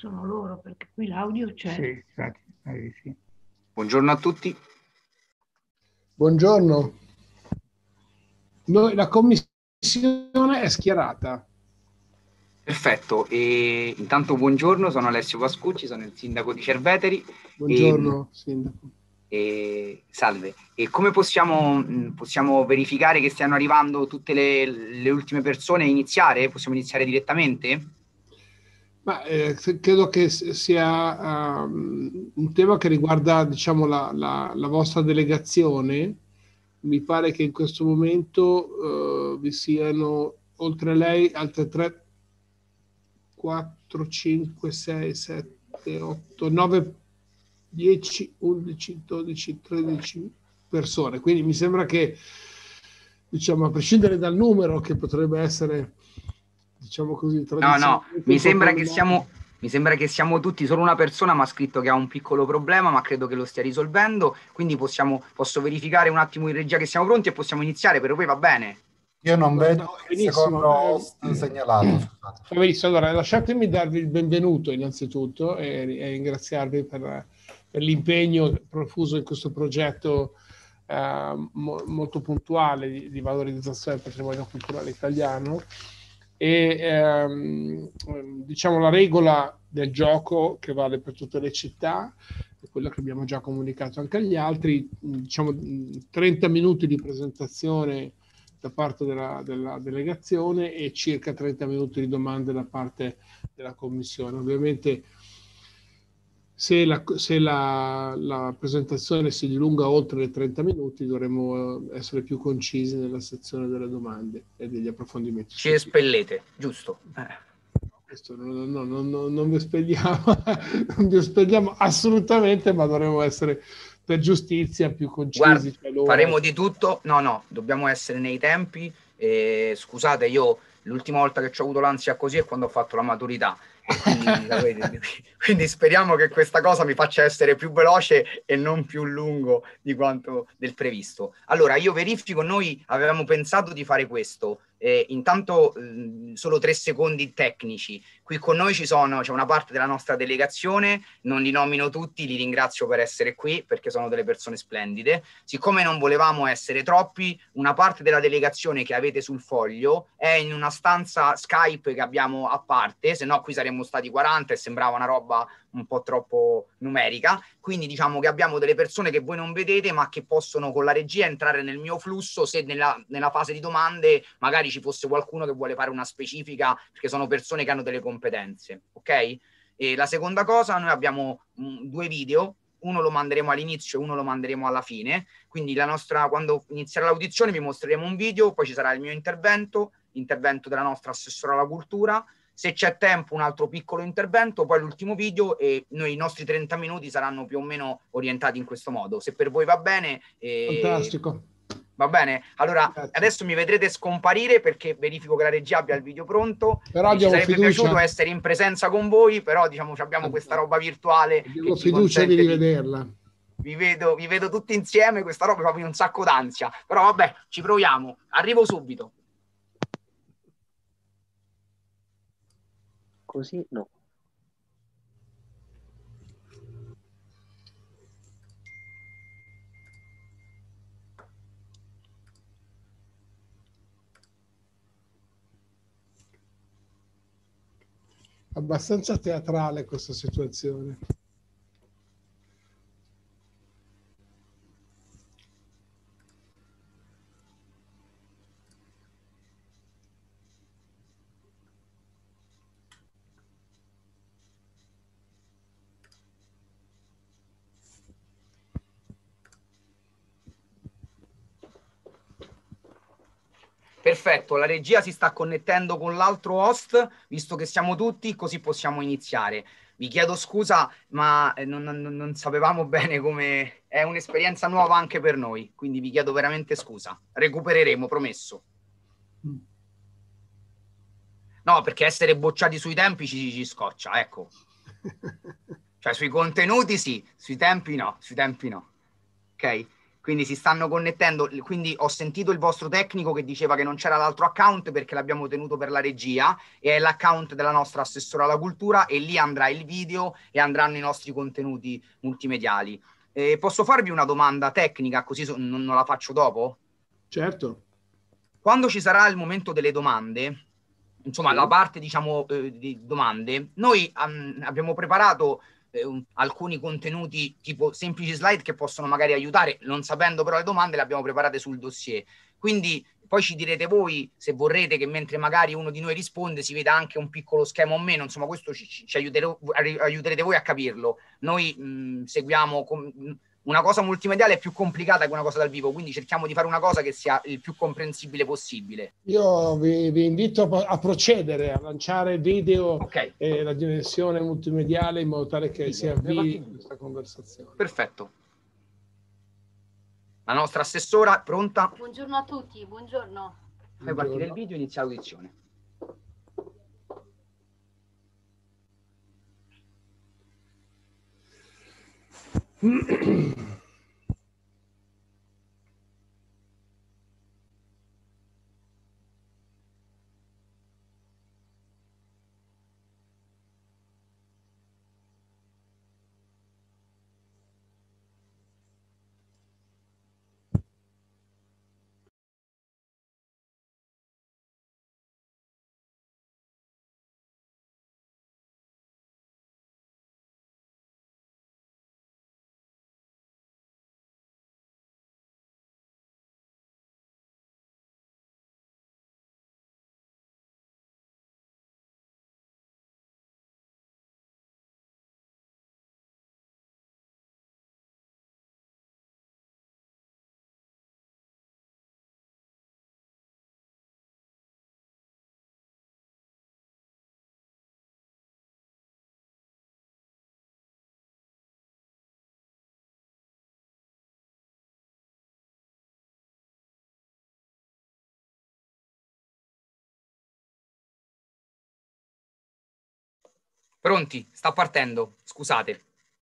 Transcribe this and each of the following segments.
sono loro, perché qui l'audio c'è. Sì, sì. Buongiorno a tutti. Buongiorno. La commissione è schierata. Perfetto, e intanto buongiorno, sono Alessio Pascucci, sono il sindaco di Cerveteri. Buongiorno, sindaco. Salve. E come possiamo verificare che stiano arrivando tutte le ultime persone e iniziare? Possiamo iniziare direttamente? Ma, credo che sia un tema che riguarda, diciamo, la vostra delegazione. Mi pare che in questo momento vi siano, oltre a lei, altre 3, 4, 5, 6, 7, 8, 9, 10, 11, 12, 13 persone. Quindi mi sembra che, diciamo, a prescindere dal numero che potrebbe essere, diciamo così, No, mi sembra che siamo tutti, solo una persona mi ha scritto che ha un piccolo problema, ma credo che lo stia risolvendo, quindi posso verificare un attimo in regia che siamo pronti e possiamo iniziare, per voi va bene? Io non vedo il Benissimo. secondo host segnalato. Scusate. Benissimo, allora lasciatemi darvi il benvenuto innanzitutto e ringraziarvi per l'impegno profuso in questo progetto molto puntuale di valorizzazione del patrimonio culturale italiano. E diciamo la regola del gioco che vale per tutte le città è quella che abbiamo già comunicato anche agli altri, diciamo 30 minuti di presentazione da parte della delegazione e circa 30 minuti di domande da parte della commissione. Ovviamente se la presentazione si dilunga oltre i 30 minuti dovremo essere più concisi nella sezione delle domande e degli approfondimenti. Ci espellete, giusto? Questo non vi spegniamo, non vi spegniamo assolutamente, ma dovremo essere per giustizia più concisi. Guarda, faremo di tutto. No, dobbiamo essere nei tempi. Scusate, io l'ultima volta che ho avuto l'ansia così è quando ho fatto la maturità. Quindi speriamo che questa cosa mi faccia essere più veloce e non più lungo di quanto del previsto. Allora, io verifico, noi avevamo pensato di fare questo. Intanto solo 3 secondi tecnici. Qui con noi c'è una parte della nostra delegazione, non li nomino tutti, li ringrazio per essere qui perché sono delle persone splendide. Siccome non volevamo essere troppi, una parte della delegazione che avete sul foglio è in una stanza Skype che abbiamo a parte, se no qui saremmo stati 40 e sembrava una roba un po' troppo numerica, quindi diciamo che abbiamo delle persone che voi non vedete ma che possono con la regia entrare nel mio flusso se nella fase di domande magari ci fosse qualcuno che vuole fare una specifica, perché sono persone che hanno delle competenze, ok? E la seconda cosa, noi abbiamo 2 video, uno lo manderemo all'inizio e uno lo manderemo alla fine, quindi quando inizierà l'audizione vi mostreremo un video, poi ci sarà il mio intervento della nostra assessora alla cultura, se c'è tempo un altro piccolo intervento, poi l'ultimo video e i nostri 30 minuti saranno più o meno orientati in questo modo. Se per voi va bene... Fantastico. Va bene? Allora, grazie. Adesso mi vedrete scomparire perché verifico che la regia abbia il video pronto. Però ci sarebbe fiducia. piaciuto essere in presenza con voi, però diciamo abbiamo questa roba virtuale. Abbiamo fiducia di rivederla. Vi vedo tutti insieme, questa roba proprio un sacco d'ansia. Però vabbè, ci proviamo. Arrivo subito. Così no. Abbastanza teatrale questa situazione. Perfetto, la regia si sta connettendo con l'altro host, visto che siamo tutti, così possiamo iniziare. Vi chiedo scusa, ma non sapevamo bene come... È un'esperienza nuova anche per noi, quindi vi chiedo veramente scusa. Recupereremo, promesso. No, perché essere bocciati sui tempi ci scoccia, ecco. Cioè sui contenuti sì, sui tempi no, Ok? quindi si stanno connettendo, quindi ho sentito il vostro tecnico che diceva che non c'era l'altro account perché l'abbiamo tenuto per la regia, e è l'account della nostra assessora alla cultura, e lì andrà il video e andranno i nostri contenuti multimediali. Posso farvi una domanda tecnica, così non la faccio dopo? Certo. Quando ci sarà il momento delle domande, insomma la parte diciamo di domande, noi abbiamo preparato alcuni contenuti tipo semplici slide che possono magari aiutare, non sapendo però le domande le abbiamo preparate sul dossier, quindi poi ci direte voi se vorrete che mentre magari uno di noi risponde si veda anche un piccolo schema o meno, insomma questo ci aiuterete voi a capirlo. Noi seguiamo una cosa multimediale è più complicata che una cosa dal vivo, quindi cerchiamo di fare una cosa che sia il più comprensibile possibile. Io vi invito a procedere, a lanciare video e la dimensione multimediale in modo tale che si avvii questa conversazione. Perfetto. La nostra assessora, pronta? Buongiorno a tutti, buongiorno. Fai partire il video e inizia l'audizione. Pronti? Sta partendo, scusate.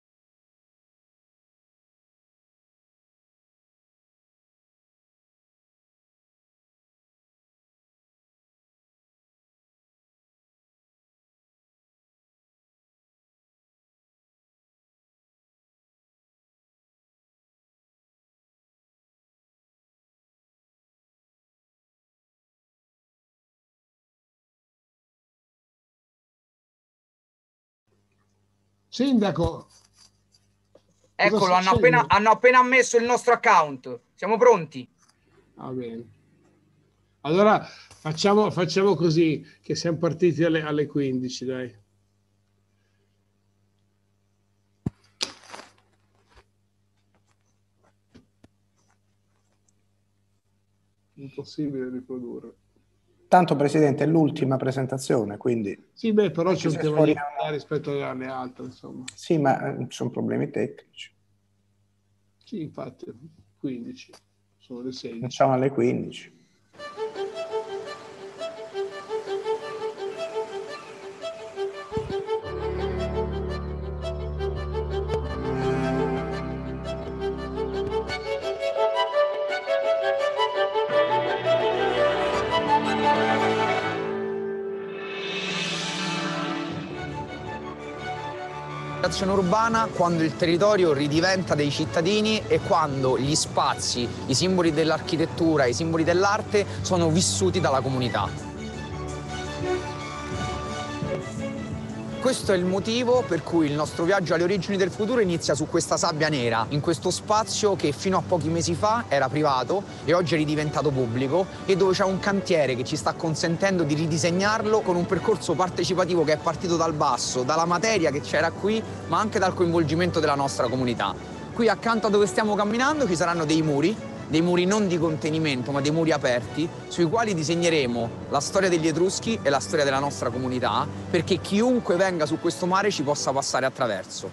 Sindaco. Eccolo, hanno appena ammesso il nostro account. Siamo pronti? Va bene. Allora facciamo così, che siamo partiti alle 15, dai. Impossibile riprodurre. Tanto, Presidente, è l'ultima presentazione, quindi... Sì, beh, però c'è un tema di rispetto alle altre, insomma. Sì, ma ci sono problemi tecnici. Sì, infatti, 15, sono le 16. Facciamo alle 15. Urbana quando il territorio ridiventa dei cittadini e quando gli spazi, i simboli dell'architettura, i simboli dell'arte sono vissuti dalla comunità. Questo è il motivo per cui il nostro viaggio alle origini del futuro inizia su questa sabbia nera, in questo spazio che fino a pochi mesi fa era privato e oggi è ridiventato pubblico e dove c'è un cantiere che ci sta consentendo di ridisegnarlo con un percorso partecipativo che è partito dal basso, dalla materia che c'era qui, ma anche dal coinvolgimento della nostra comunità. Qui accanto a dove stiamo camminando ci saranno dei muri non di contenimento, ma dei muri aperti, sui quali disegneremo la storia degli Etruschi e la storia della nostra comunità, perché chiunque venga su questo mare ci possa passare attraverso.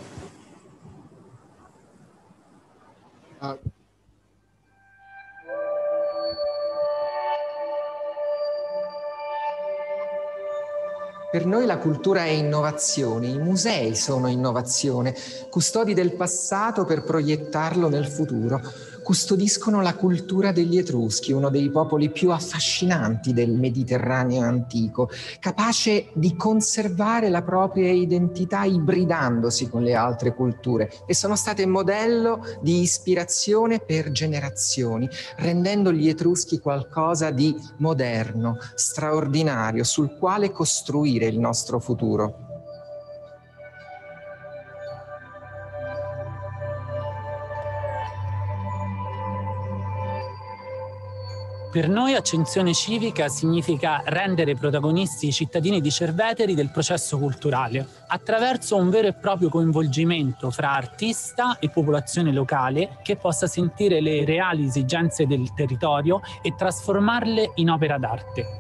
Per noi la cultura è innovazione, i musei sono innovazione, custodi del passato per proiettarlo nel futuro. custodiscono la cultura degli Etruschi, uno dei popoli più affascinanti del Mediterraneo antico, capace di conservare la propria identità ibridandosi con le altre culture, e sono state modello di ispirazione per generazioni, rendendo gli Etruschi qualcosa di moderno, straordinario, sul quale costruire il nostro futuro. Per noi accensione civica significa rendere protagonisti i cittadini di Cerveteri del processo culturale, attraverso un vero e proprio coinvolgimento fra artista e popolazione locale che possa sentire le reali esigenze del territorio e trasformarle in opera d'arte.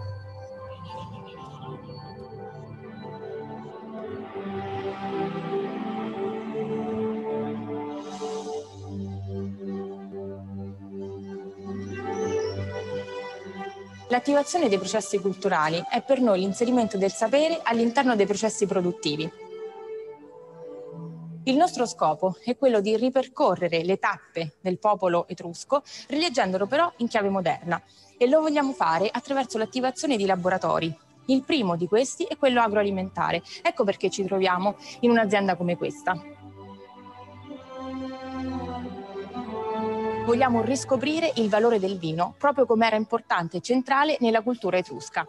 L'attivazione dei processi culturali è per noi l'inserimento del sapere all'interno dei processi produttivi. Il nostro scopo è quello di ripercorrere le tappe del popolo etrusco, rileggendolo però in chiave moderna, e lo vogliamo fare attraverso l'attivazione di laboratori. Il primo di questi è quello agroalimentare. Ecco perché ci troviamo in un'azienda come questa. Vogliamo riscoprire il valore del vino, proprio come era importante e centrale nella cultura etrusca.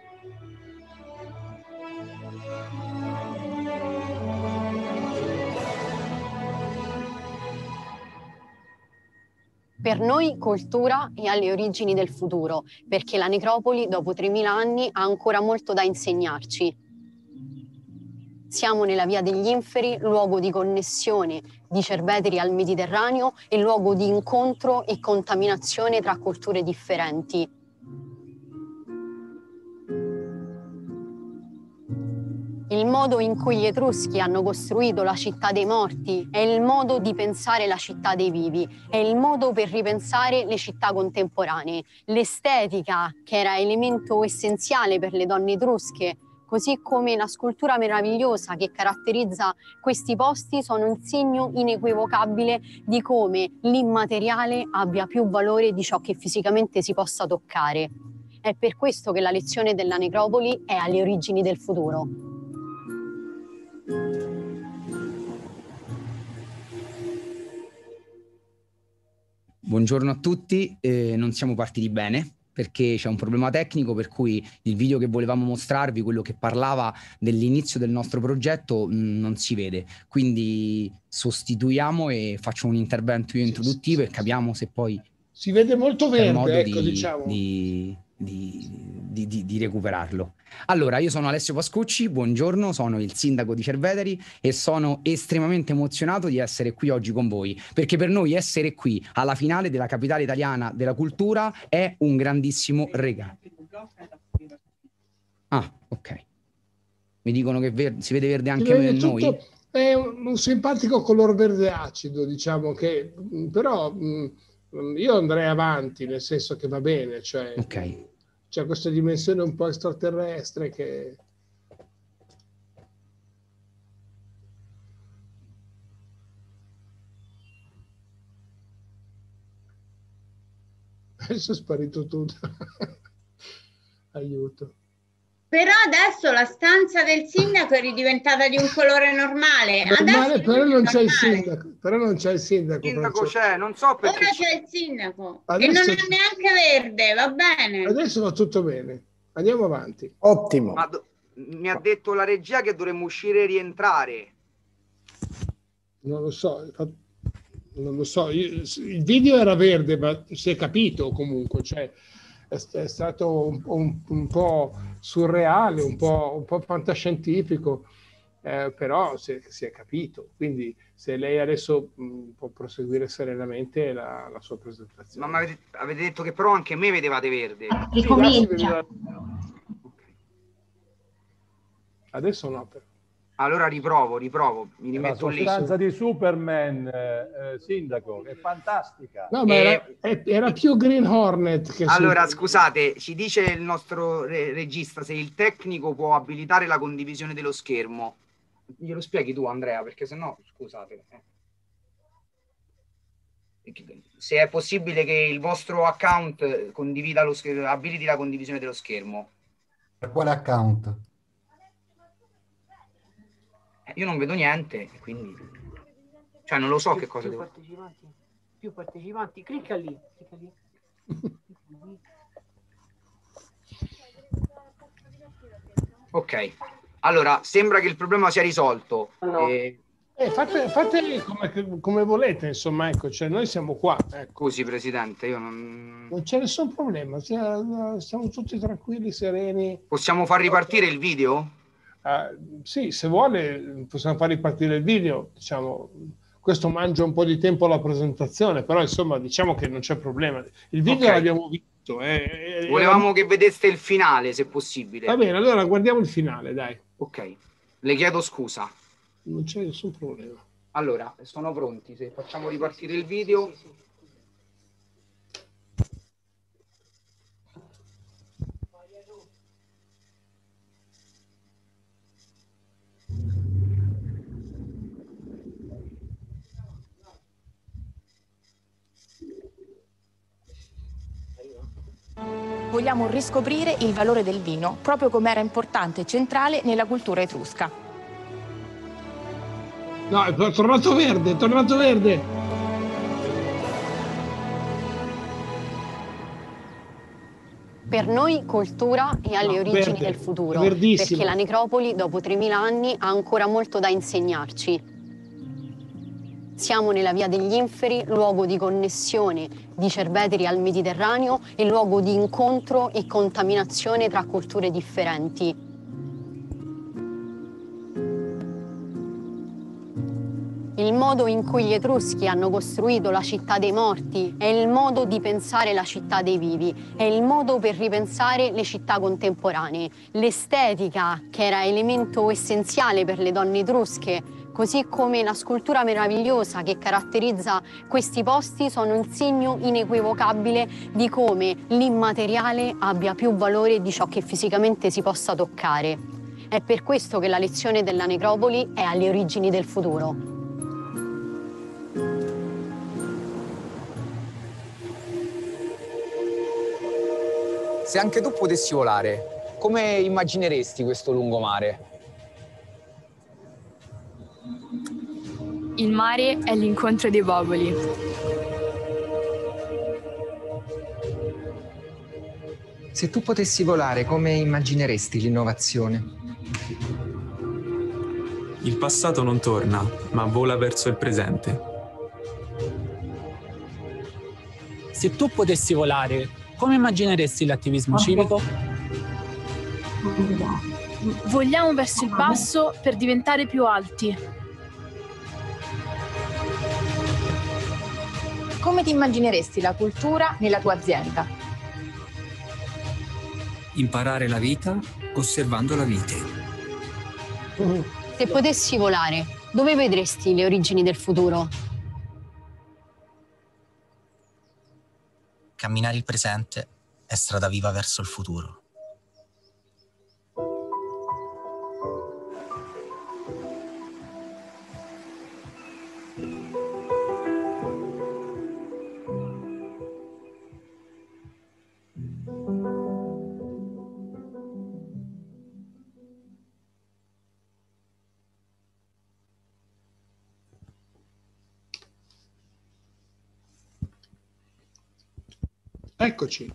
Per noi cultura è alle origini del futuro, perché la necropoli dopo 3000 anni ha ancora molto da insegnarci. Siamo nella Via degli Inferi, luogo di connessione di Cerveteri al Mediterraneo e luogo di incontro e contaminazione tra culture differenti. Il modo in cui gli Etruschi hanno costruito la città dei morti è il modo di pensare la città dei vivi, è il modo per ripensare le città contemporanee. L'estetica, che era elemento essenziale per le donne etrusche, così come la scultura meravigliosa che caratterizza questi posti, sono un segno inequivocabile di come l'immateriale abbia più valore di ciò che fisicamente si possa toccare. È per questo che la lezione della necropoli è alle origini del futuro. Buongiorno a tutti, non siamo partiti bene perché c'è un problema tecnico, per cui il video che volevamo mostrarvi, quello che parlava dell'inizio del nostro progetto, non si vede. Quindi sostituiamo e faccio un intervento io introduttivo e capiamo se poi si vede molto c'è verde, modo ecco, diciamo. di recuperarlo. Allora, io sono Alessio Pascucci, buongiorno, sono il sindaco di Cerveteri e sono estremamente emozionato di essere qui oggi con voi, perché per noi essere qui alla finale della capitale italiana della cultura è un grandissimo regalo. Ah, ok. Mi dicono che si vede verde anche noi. È un simpatico color verde acido, diciamo, che però io andrei avanti, nel senso che va bene, cioè ok. C'è questa dimensione un po' extraterrestre che... Adesso è sparito tutto. Aiuto. Però adesso la stanza del sindaco è ridiventata di un colore normale. Adesso però non c'è il sindaco. Però non c'è il sindaco. Il sindaco c'è, non so perché. Ora c'è il sindaco adesso... e non è neanche verde, va bene. Adesso va tutto bene. Andiamo avanti. Ottimo. Mi ha detto la regia che dovremmo uscire e rientrare. Non lo so. Non lo so. Il video era verde, ma si è capito comunque. Cioè, è stato un po' surreale, un po' fantascientifico, però si è capito. Quindi se lei adesso può proseguire serenamente la sua presentazione. Ma avete detto che però anche me vedevate verde. Ricomincia. Adesso no, però. Allora riprovo, mi rimetto lì. La sostanza di Superman, sindaco, è fantastica. No, ma era più Green Hornet che allora, scusate, ci dice il nostro regista se il tecnico può abilitare la condivisione dello schermo. Glielo spieghi tu, Andrea, perché sennò, scusate. se è possibile che il vostro account condivida abiliti la condivisione dello schermo. Per quale account? Io non vedo niente, quindi cioè non lo so che cosa più devo. più partecipanti, clicca lì. Ok, allora sembra che il problema sia risolto. No. Fate come volete, insomma, ecco, cioè noi siamo qua. Ecco. Scusi Presidente, io non c'è nessun problema, siamo tutti tranquilli, sereni. Possiamo far ripartire il video? Sì, se vuole possiamo far ripartire il video, diciamo, questo mangia un po' di tempo alla presentazione, però insomma diciamo che non c'è problema. Il video l'abbiamo visto. Volevamo che vedeste il finale, se possibile. Va bene, allora guardiamo il finale, dai. Ok, le chiedo scusa. Non c'è nessun problema. Allora, sono pronti, se facciamo ripartire il video. Sì. Vogliamo riscoprire il valore del vino, proprio come era importante e centrale nella cultura etrusca. No, è tornato verde, è tornato verde. Per noi cultura è alle origini del futuro, perché la necropoli dopo 3000 anni ha ancora molto da insegnarci. Siamo nella Via degli Inferi, luogo di connessione di Cerveteri al Mediterraneo e luogo di incontro e contaminazione tra culture differenti. Il modo in cui gli Etruschi hanno costruito la città dei morti è il modo di pensare la città dei vivi, è il modo per ripensare le città contemporanee. L'estetica, che era elemento essenziale per le donne etrusche, così come la scultura meravigliosa che caratterizza questi posti, sono il segno inequivocabile di come l'immateriale abbia più valore di ciò che fisicamente si possa toccare. È per questo che la lezione della necropoli è alle origini del futuro. Se anche tu potessi volare, come immagineresti questo lungomare? Il mare è l'incontro dei popoli. Se tu potessi volare, come immagineresti l'innovazione? Il passato non torna, ma vola verso il presente. Se tu potessi volare, come immagineresti l'attivismo civico? Vogliamo verso il basso per diventare più alti. Come ti immagineresti la cultura nella tua azienda? Imparare la vita osservando la vite. Se potessi volare, dove vedresti le origini del futuro? Camminare il presente è strada viva verso il futuro. Eccoci.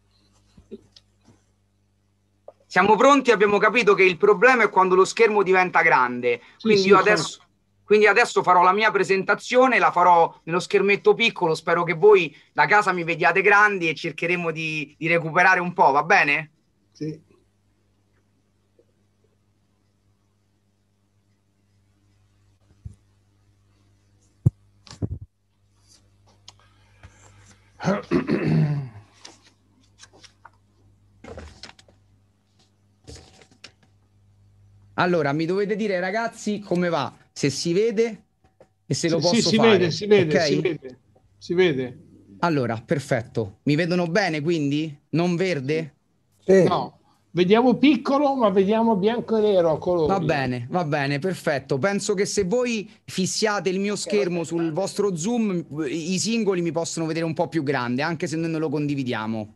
Siamo pronti, abbiamo capito che il problema è quando lo schermo diventa grande. Quindi io adesso farò la mia presentazione, la farò nello schermetto piccolo, spero che voi da casa mi vediate grandi e cercheremo di recuperare un po', va bene? Sì. Allora, mi dovete dire, ragazzi, come va? Se si vede e se lo posso si fare. si vede, okay? si vede. Allora, perfetto. Mi vedono bene, quindi? Non verde? Sì. No, Vediamo piccolo, ma vediamo bianco e nero a colori. Va bene, perfetto. Penso che se voi fissiate il mio schermo sul vostro Zoom, i singoli mi possono vedere un po' più grande, anche se noi non lo condividiamo.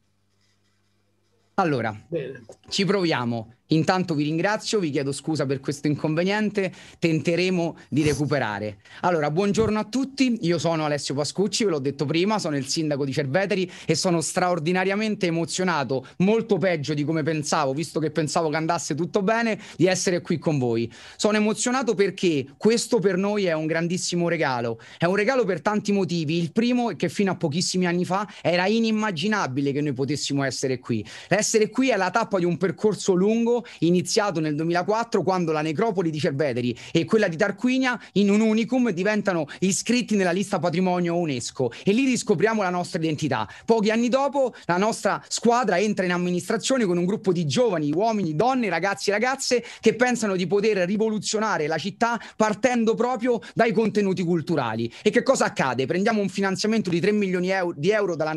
Allora, bene. Ci proviamo. Intanto vi ringrazio, vi chiedo scusa per questo inconveniente, tenteremo di recuperare. Allora, buongiorno a tutti, io sono Alessio Pascucci, ve l'ho detto prima, sono il sindaco di Cerveteri e sono straordinariamente emozionato, molto peggio di come pensavo, visto che pensavo che andasse tutto bene, di essere qui con voi. Sono emozionato perché questo per noi è un grandissimo regalo, è un regalo per tanti motivi. Il primo è che fino a pochissimi anni fa era inimmaginabile che noi potessimo essere qui. Essere qui è la tappa di un percorso lungo iniziato nel 2004, quando la necropoli di Cerveteri e quella di Tarquinia in un unicum diventano iscritti nella lista patrimonio UNESCO e lì riscopriamo la nostra identità. Pochi anni dopo la nostra squadra entra in amministrazione con un gruppo di giovani, uomini, donne, ragazzi e ragazze che pensano di poter rivoluzionare la città partendo proprio dai contenuti culturali. E che cosa accade? Prendiamo un finanziamento di 3 milioni di euro dalla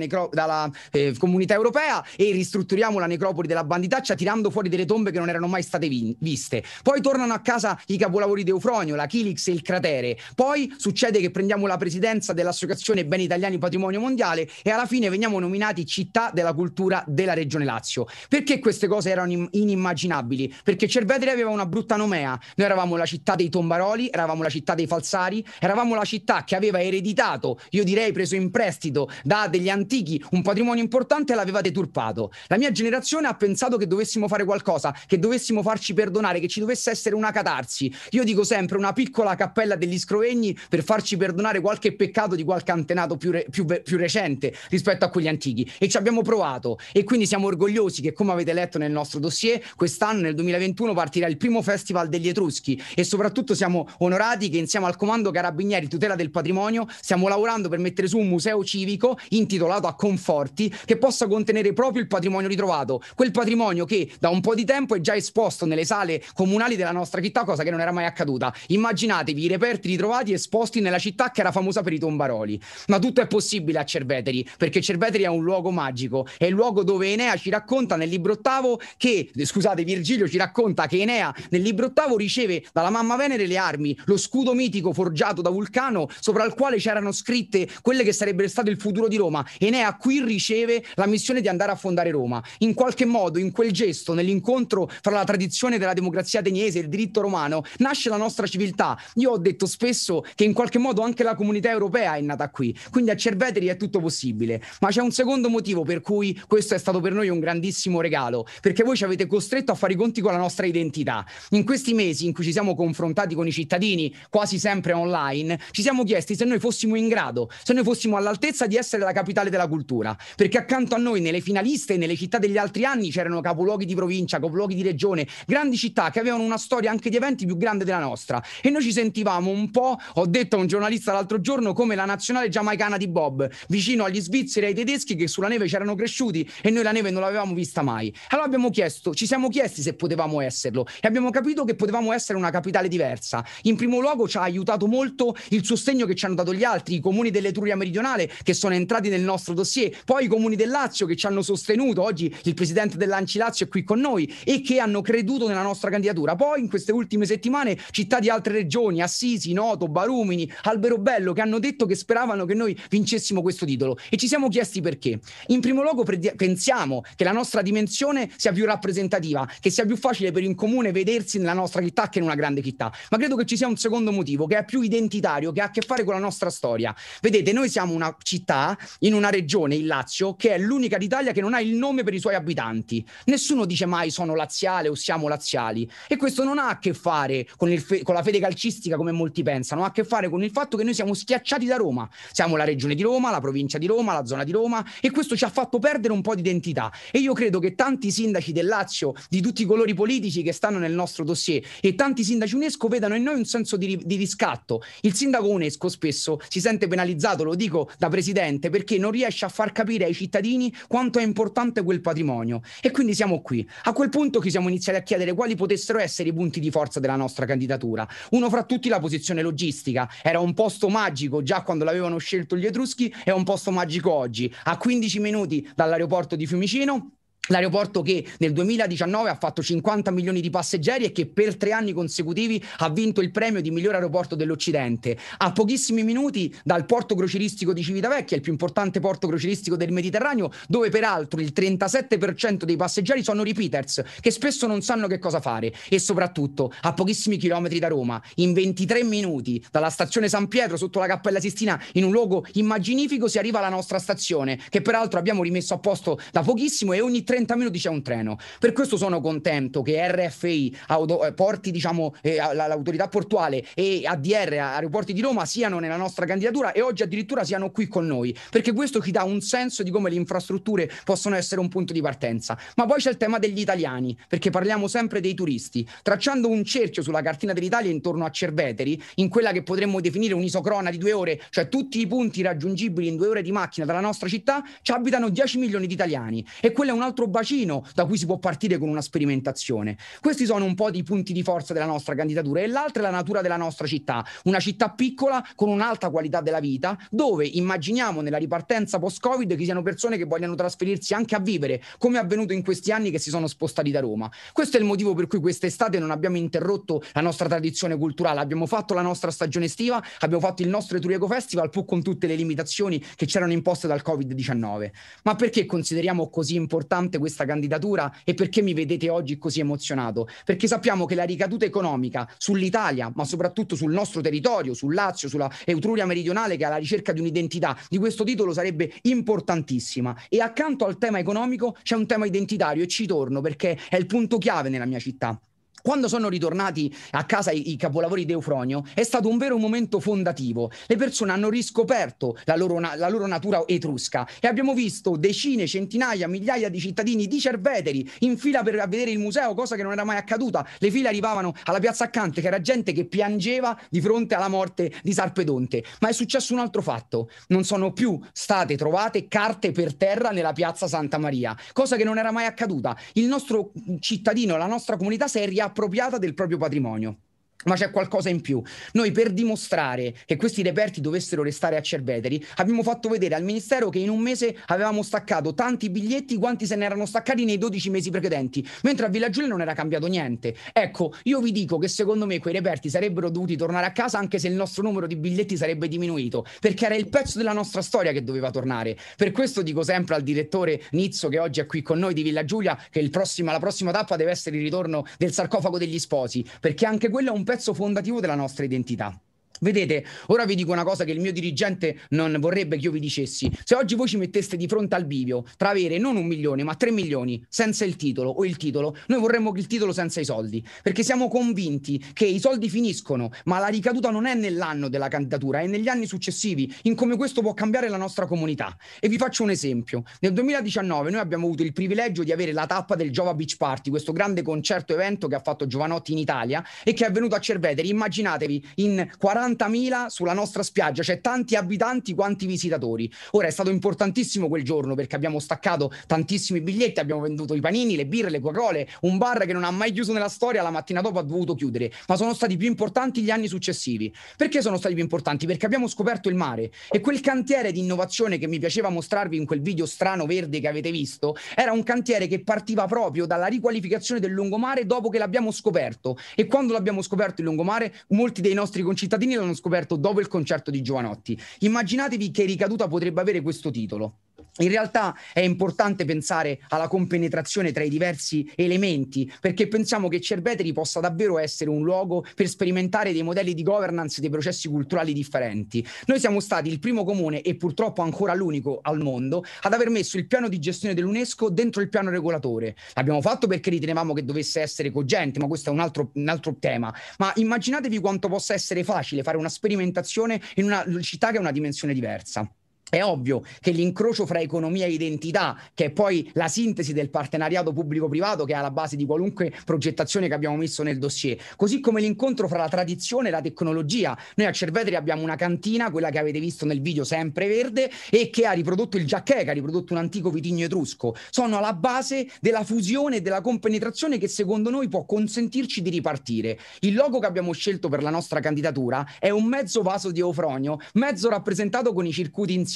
comunità europea e ristrutturiamo la necropoli della Banditaccia tirando fuori delle tombe che non erano mai state viste. Poi tornano a casa i capolavori di Eufronio, la Chilix e il cratere. Poi succede che prendiamo la presidenza dell'Associazione Beni Italiani Patrimonio Mondiale e alla fine veniamo nominati città della cultura della Regione Lazio. Perché queste cose erano inimmaginabili? Perché Cerveteri aveva una brutta nomea. Noi eravamo la città dei tombaroli, eravamo la città dei falsari, eravamo la città che aveva ereditato, io direi preso in prestito da degli antichi, un patrimonio importante e l'aveva deturpato. La mia generazione ha pensato che dovessimo fare qualcosa, che dovessimo farci perdonare, che ci dovesse essere una catarsi. Io dico sempre una piccola cappella degli Scrovegni per farci perdonare qualche peccato di qualche antenato più recente rispetto a quelli antichi, e ci abbiamo provato e quindi siamo orgogliosi che, come avete letto nel nostro dossier, quest'anno nel 2021 partirà il primo festival degli Etruschi e soprattutto siamo onorati che insieme al Comando Carabinieri Tutela del Patrimonio stiamo lavorando per mettere su un museo civico intitolato A Conforti che possa contenere proprio il patrimonio ritrovato, quel patrimonio che da un po' di tempo è già esposto nelle sale comunali della nostra città, cosa che non era mai accaduta. Immaginatevi i reperti ritrovati esposti nella città che era famosa per i tombaroli. Ma tutto è possibile a Cerveteri, perché Cerveteri è un luogo magico, è il luogo dove Enea ci racconta nel libro ottavo Virgilio ci racconta che Enea nel libro ottavo riceve dalla mamma Venere le armi, lo scudo mitico forgiato da Vulcano sopra il quale c'erano scritte quelle che sarebbe stato il futuro di Roma. Enea qui riceve la missione di andare a fondare Roma. In qualche modo, in quel gesto, nell'incontro fra la tradizione della democrazia ateniese e il diritto romano, nasce la nostra civiltà. Io ho detto spesso che in qualche modo anche la comunità europea è nata qui, quindi a Cerveteri è tutto possibile. Ma c'è un secondo motivo per cui questo è stato per noi un grandissimo regalo, perché voi ci avete costretto a fare i conti con la nostra identità. In questi mesi in cui ci siamo confrontati con i cittadini, quasi sempre online, ci siamo chiesti se noi fossimo in grado, se noi fossimo all'altezza di essere la capitale della cultura, perché accanto a noi nelle finaliste e nelle città degli altri anni c'erano capoluoghi di provincia, capoluoghi di regione, grandi città che avevano una storia anche di eventi più grande della nostra, e noi ci sentivamo un po', ho detto a un giornalista l'altro giorno, come la nazionale giamaicana di bob, vicino agli svizzeri e ai tedeschi che sulla neve c'erano cresciuti e noi la neve non l'avevamo vista mai. Allora ci siamo chiesti se potevamo esserlo e abbiamo capito che potevamo essere una capitale diversa. In primo luogo ci ha aiutato molto il sostegno che ci hanno dato gli altri, i comuni dell'Etruria meridionale che sono entrati nel nostro dossier, poi i comuni del Lazio che ci hanno sostenuto, oggi il presidente dell'Anci Lazio è qui con noi, e che hanno creduto nella nostra candidatura. Poi in queste ultime settimane città di altre regioni, Assisi, Noto, Barumini, Alberobello, che hanno detto che speravano che noi vincessimo questo titolo, e ci siamo chiesti perché. In primo luogo pensiamo che la nostra dimensione sia più rappresentativa, che sia più facile per un comune vedersi nella nostra città che in una grande città, ma credo che ci sia un secondo motivo che è più identitario, che ha a che fare con la nostra storia. Vedete, noi siamo una città in una regione, il Lazio, che è l'unica d'Italia che non ha il nome per i suoi abitanti. Nessuno dice mai sono laziale o siamo laziali, e questo non ha a che fare con la fede calcistica come molti pensano, ha a che fare con il fatto che noi siamo schiacciati da Roma, siamo la regione di Roma, la provincia di Roma, la zona di Roma, e questo ci ha fatto perdere un po' di identità. E io credo che tanti sindaci del Lazio di tutti i colori politici che stanno nel nostro dossier e tanti sindaci UNESCO vedano in noi un senso di riscatto. Il sindaco UNESCO spesso si sente penalizzato, lo dico da presidente, perché non riesce a far capire ai cittadini quanto è importante quel patrimonio, e quindi siamo qui. A quel punto ci siamo iniziati a chiedere quali potessero essere i punti di forza della nostra candidatura. Uno fra tutti la posizione logistica. Era un posto magico già quando l'avevano scelto gli Etruschi, è un posto magico oggi, a 15 minuti dall'aeroporto di Fiumicino, L'aeroporto che nel 2019 ha fatto 50 milioni di passeggeri e che per 3 anni consecutivi ha vinto il premio di miglior aeroporto dell'Occidente. A pochissimi minuti dal porto crocieristico di Civitavecchia, il più importante porto crocieristico del Mediterraneo, dove peraltro il 37% dei passeggeri sono repeaters, che spesso non sanno che cosa fare. E soprattutto a pochissimi chilometri da Roma, in 23 minuti dalla stazione San Pietro sotto la Cappella Sistina, in un luogo immaginifico, si arriva alla nostra stazione, che peraltro abbiamo rimesso a posto da pochissimo, e ogni 30 minuti c'è un treno. Per questo sono contento che RFI, porti, diciamo, l'autorità portuale, e ADR, Aeroporti di Roma, siano nella nostra candidatura e oggi addirittura siano qui con noi, perché questo ci dà un senso di come le infrastrutture possono essere un punto di partenza. Ma poi c'è il tema degli italiani, perché parliamo sempre dei turisti. Tracciando un cerchio sulla cartina dell'Italia intorno a Cerveteri, in quella che potremmo definire un'isocrona di 2 ore, cioè tutti i punti raggiungibili in 2 ore di macchina dalla nostra città, ci abitano 10 milioni di italiani, e quello è un altro bacino da cui si può partire con una sperimentazione. Questi sono un po' di punti di forza della nostra candidatura, e l'altra è la natura della nostra città, una città piccola con un'alta qualità della vita, dove immaginiamo nella ripartenza post-Covid che siano persone che vogliono trasferirsi anche a vivere, come è avvenuto in questi anni che si sono spostati da Roma. Questo è il motivo per cui quest'estate non abbiamo interrotto la nostra tradizione culturale, abbiamo fatto la nostra stagione estiva, abbiamo fatto il nostro Etrurico Festival, pur con tutte le limitazioni che c'erano imposte dal Covid-19. Ma perché consideriamo così importante questa candidatura e perché mi vedete oggi così emozionato? Perché sappiamo che la ricaduta economica sull'Italia, ma soprattutto sul nostro territorio, sul Lazio, sulla Etruria meridionale, che è alla ricerca di un'identità di questo titolo, sarebbe importantissima. E accanto al tema economico c'è un tema identitario, e ci torno perché è il punto chiave nella mia città. Quando sono ritornati a casa i capolavori di Eufronio è stato un vero momento fondativo. Le persone hanno riscoperto la loro natura etrusca, e abbiamo visto decine, centinaia, migliaia di cittadini di Cerveteri in fila per vedere il museo, cosa che non era mai accaduta. Le file arrivavano alla piazza accanto, che era gente che piangeva di fronte alla morte di Sarpedonte. Ma è successo un altro fatto: non sono più state trovate carte per terra nella piazza Santa Maria, cosa che non era mai accaduta. Il nostro cittadino, la nostra comunità si è riappropriata del proprio patrimonio. Ma c'è qualcosa in più. Noi, per dimostrare che questi reperti dovessero restare a Cerveteri, abbiamo fatto vedere al Ministero che in un mese avevamo staccato tanti biglietti quanti se ne erano staccati nei 12 mesi precedenti, mentre a Villa Giulia non era cambiato niente. Ecco, io vi dico che secondo me quei reperti sarebbero dovuti tornare a casa, anche se il nostro numero di biglietti sarebbe diminuito, perché era il pezzo della nostra storia che doveva tornare. Per questo dico sempre al direttore Nizzo, che oggi è qui con noi, di Villa Giulia, che la prossima tappa deve essere il ritorno del sarcofago degli sposi, perché anche quello è un pezzo fondativo della nostra identità. Vedete, ora vi dico una cosa che il mio dirigente non vorrebbe che io vi dicessi. Se oggi voi ci metteste di fronte al bivio tra avere non 1 milione ma 3 milioni senza il titolo, o il titolo, noi vorremmo che il titolo senza i soldi, perché siamo convinti che i soldi finiscono, ma la ricaduta non è nell'anno della candidatura, è negli anni successivi, in come questo può cambiare la nostra comunità. E vi faccio un esempio. Nel 2019 noi abbiamo avuto il privilegio di avere la tappa del Giova Beach Party, questo grande concerto evento che ha fatto Giovanotti in Italia e che è venuto a Cerveteri. Immaginatevi, in 40.000 sulla nostra spiaggia, c'è tanti abitanti quanti visitatori. Ora, è stato importantissimo quel giorno perché abbiamo staccato tantissimi biglietti, abbiamo venduto i panini, le birre, le Coca-Cola, un bar che non ha mai chiuso nella storia la mattina dopo ha dovuto chiudere, ma sono stati più importanti gli anni successivi. Perché sono stati più importanti? Perché abbiamo scoperto il mare, e quel cantiere di innovazione che mi piaceva mostrarvi in quel video strano verde che avete visto era un cantiere che partiva proprio dalla riqualificazione del lungomare dopo che l'abbiamo scoperto, e quando l'abbiamo scoperto il lungomare molti dei nostri concittadini l'hanno scoperto dopo il concerto di Giovanotti. Immaginatevi che ricaduta potrebbe avere questo titolo. In realtà è importante pensare alla compenetrazione tra i diversi elementi, perché pensiamo che Cerveteri possa davvero essere un luogo per sperimentare dei modelli di governance dei processi culturali differenti. Noi siamo stati il primo comune, e purtroppo ancora l'unico al mondo, ad aver messo il piano di gestione dell'UNESCO dentro il piano regolatore. L'abbiamo fatto perché ritenevamo che dovesse essere cogente, ma questo è un altro tema. Ma immaginatevi quanto possa essere facile fare una sperimentazione in una città che ha una dimensione diversa. È ovvio che l'incrocio fra economia e identità, che è poi la sintesi del partenariato pubblico-privato che è alla base di qualunque progettazione che abbiamo messo nel dossier, così come l'incontro fra la tradizione e la tecnologia. Noi a Cerveteri abbiamo una cantina, quella che avete visto nel video sempre verde, e che ha riprodotto il giacchè, che ha riprodotto un antico vitigno etrusco. Sono alla base della fusione e della compenetrazione che secondo noi può consentirci di ripartire. Il logo che abbiamo scelto per la nostra candidatura è un mezzo vaso di Eufronio, mezzo rappresentato con i circuiti in silicon,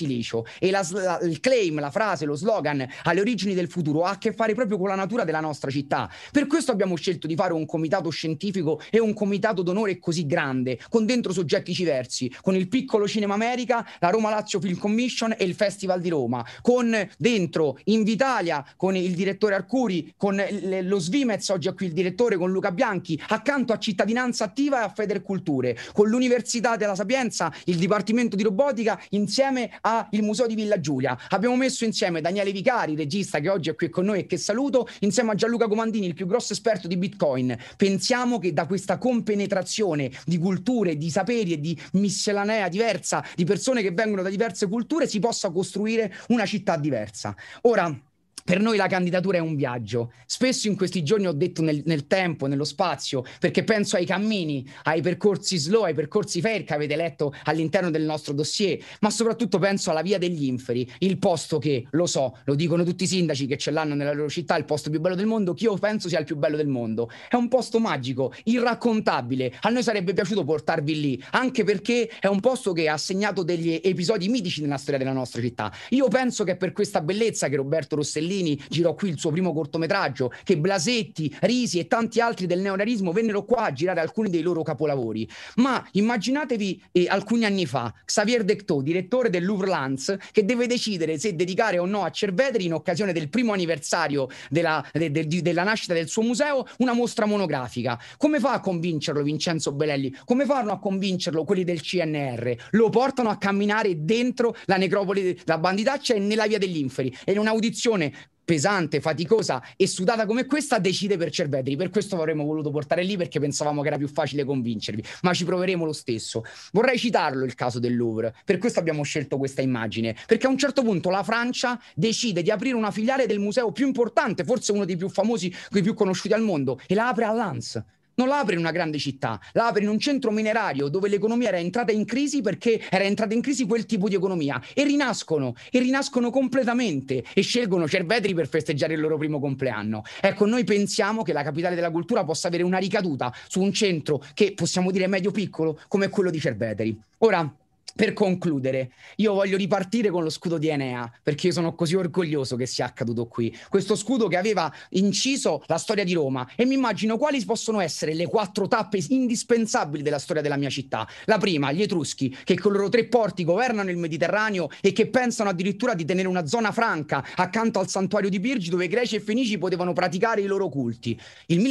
silicio. E il claim, la frase, lo slogan alle origini del futuro ha a che fare proprio con la natura della nostra città. Per questo abbiamo scelto di fare un comitato scientifico e un comitato d'onore così grande, con dentro soggetti diversi, con il piccolo Cinema America, la Roma Lazio Film Commission e il Festival di Roma, con dentro Invitalia, con il direttore Arcuri, con lo Svimez, oggi è qui il direttore, con Luca Bianchi, accanto a Cittadinanza Attiva e a Federculture, con l'Università della Sapienza, il Dipartimento di Robotica, insieme al Museo di Villa Giulia. Abbiamo messo insieme Daniele Vicari, regista che oggi è qui con noi e che saluto, insieme a Gianluca Comandini, il più grosso esperto di Bitcoin. Pensiamo che da questa compenetrazione di culture, di saperi e di miscellanea diversa, di persone che vengono da diverse culture, si possa costruire una città diversa. Ora, per noi la candidatura è un viaggio. Spesso in questi giorni ho detto nel tempo, nello spazio, perché penso ai cammini, ai percorsi slow, ai percorsi fair che avete letto all'interno del nostro dossier, ma soprattutto penso alla Via degli Inferi, il posto che, lo so, lo dicono tutti i sindaci che ce l'hanno nella loro città, il posto più bello del mondo, che io penso sia il più bello del mondo. È un posto magico, irraccontabile. A noi sarebbe piaciuto portarvi lì, anche perché è un posto che ha segnato degli episodi mitici nella storia della nostra città. Io penso che è per questa bellezza che Roberto Rossellini girò qui il suo primo cortometraggio, che Blasetti, Risi e tanti altri del neorealismo vennero qua a girare alcuni dei loro capolavori. Ma immaginatevi alcuni anni fa Xavier Decteau, direttore del Louvre Lens, che deve decidere se dedicare o no a Cerveteri, in occasione del primo anniversario della nascita del suo museo, una mostra monografica. Come fa a convincerlo Vincenzo Belelli? Come fanno a convincerlo quelli del CNR? Lo portano a camminare dentro la necropoli della Banditaccia e nella Via degli Inferi, e in un'audizione pesante, faticosa e sudata come questa decide per Cerveteri. Per questo avremmo voluto portare lì, perché pensavamo che era più facile convincervi, ma ci proveremo lo stesso. Vorrei citarlo il caso del Louvre, per questo abbiamo scelto questa immagine, perché a un certo punto la Francia decide di aprire una filiale del museo più importante, forse uno dei più famosi, quei più conosciuti al mondo, e la apre a Lens. Non la apre in una grande città, la apre in un centro minerario dove l'economia era entrata in crisi, perché era entrata in crisi quel tipo di economia, e rinascono completamente e scelgono Cerveteri per festeggiare il loro primo compleanno. Ecco, noi pensiamo che la capitale della cultura possa avere una ricaduta su un centro che possiamo dire medio piccolo come quello di Cerveteri. Ora, per concludere, io voglio ripartire con lo scudo di Enea, perché io sono così orgoglioso che sia accaduto qui. Questo scudo che aveva inciso la storia di Roma, e mi immagino quali possono essere le 4 tappe indispensabili della storia della mia città. La prima, gli Etruschi, che con i loro 3 porti governano il Mediterraneo e che pensano addirittura di tenere una zona franca accanto al santuario di Pirgi, dove Greci e Fenici potevano praticare i loro culti. Il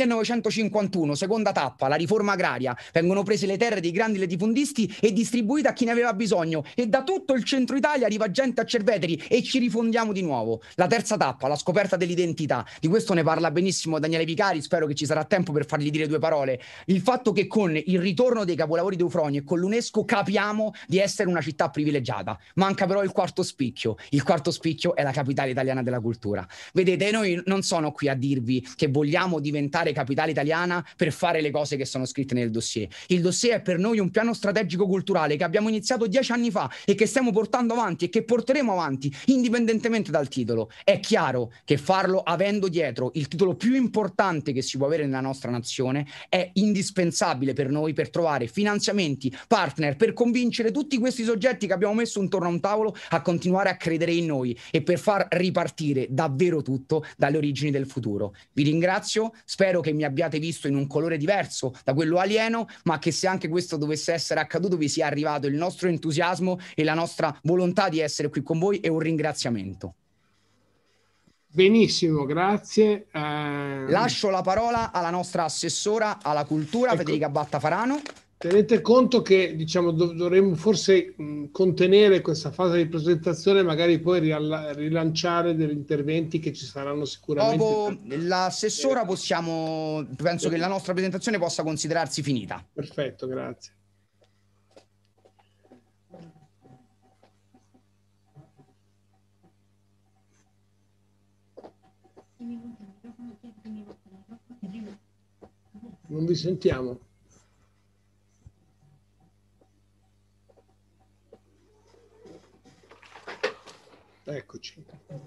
1951, seconda tappa, la riforma agraria. Vengono prese le terre dei grandi latifondisti e distribuite a chi ne aveva bisogno, e da tutto il centro Italia arriva gente a Cerveteri e ci rifondiamo di nuovo. La terza tappa, la scoperta dell'identità. Di questo ne parla benissimo Daniele Vicari, spero che ci sarà tempo per fargli dire 2 parole. Il fatto che con il ritorno dei capolavori d'Eufronio e con l'UNESCO capiamo di essere una città privilegiata. Manca però il quarto spicchio. Il quarto spicchio è la capitale italiana della cultura. Vedete, noi non sono qui a dirvi che vogliamo diventare capitale italiana per fare le cose che sono scritte nel dossier. Il dossier è per noi un piano strategico culturale che abbiamo iniziato 10 anni fa e che stiamo portando avanti e che porteremo avanti indipendentemente dal titolo. È chiaro che farlo avendo dietro il titolo più importante che si può avere nella nostra nazione è indispensabile per noi, per trovare finanziamenti, partner, per convincere tutti questi soggetti che abbiamo messo intorno a un tavolo a continuare a credere in noi e per far ripartire davvero tutto dalle origini del futuro. Vi ringrazio, spero che mi abbiate visto in un colore diverso da quello alieno, ma che se anche questo dovesse essere accaduto vi sia arrivato il nostro entusiasmo e la nostra volontà di essere qui con voi, e un ringraziamento. Benissimo, grazie. Lascio la parola alla nostra assessora alla cultura, ecco, Federica Battafarano. Tenete conto che dovremmo forse contenere questa fase di presentazione, magari poi rilanciare degli interventi che ci saranno sicuramente. Dopo l'assessora penso che la nostra presentazione possa considerarsi finita. Perfetto, grazie. Non vi sentiamo. Eccoci.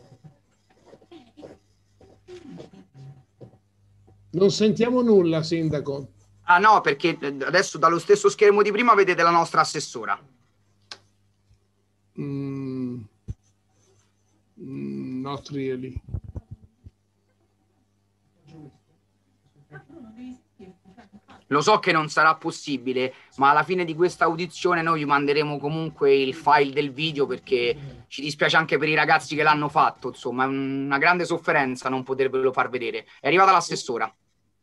Non sentiamo nulla, sindaco. Ah no, perché adesso dallo stesso schermo di prima vedete la nostra assessora. not really. Lo so che non sarà possibile, ma alla fine di questa audizione noi vi manderemo comunque il file del video, perché ci dispiace anche per i ragazzi che l'hanno fatto, insomma, è una grande sofferenza non potervelo far vedere. È arrivata l'assessora.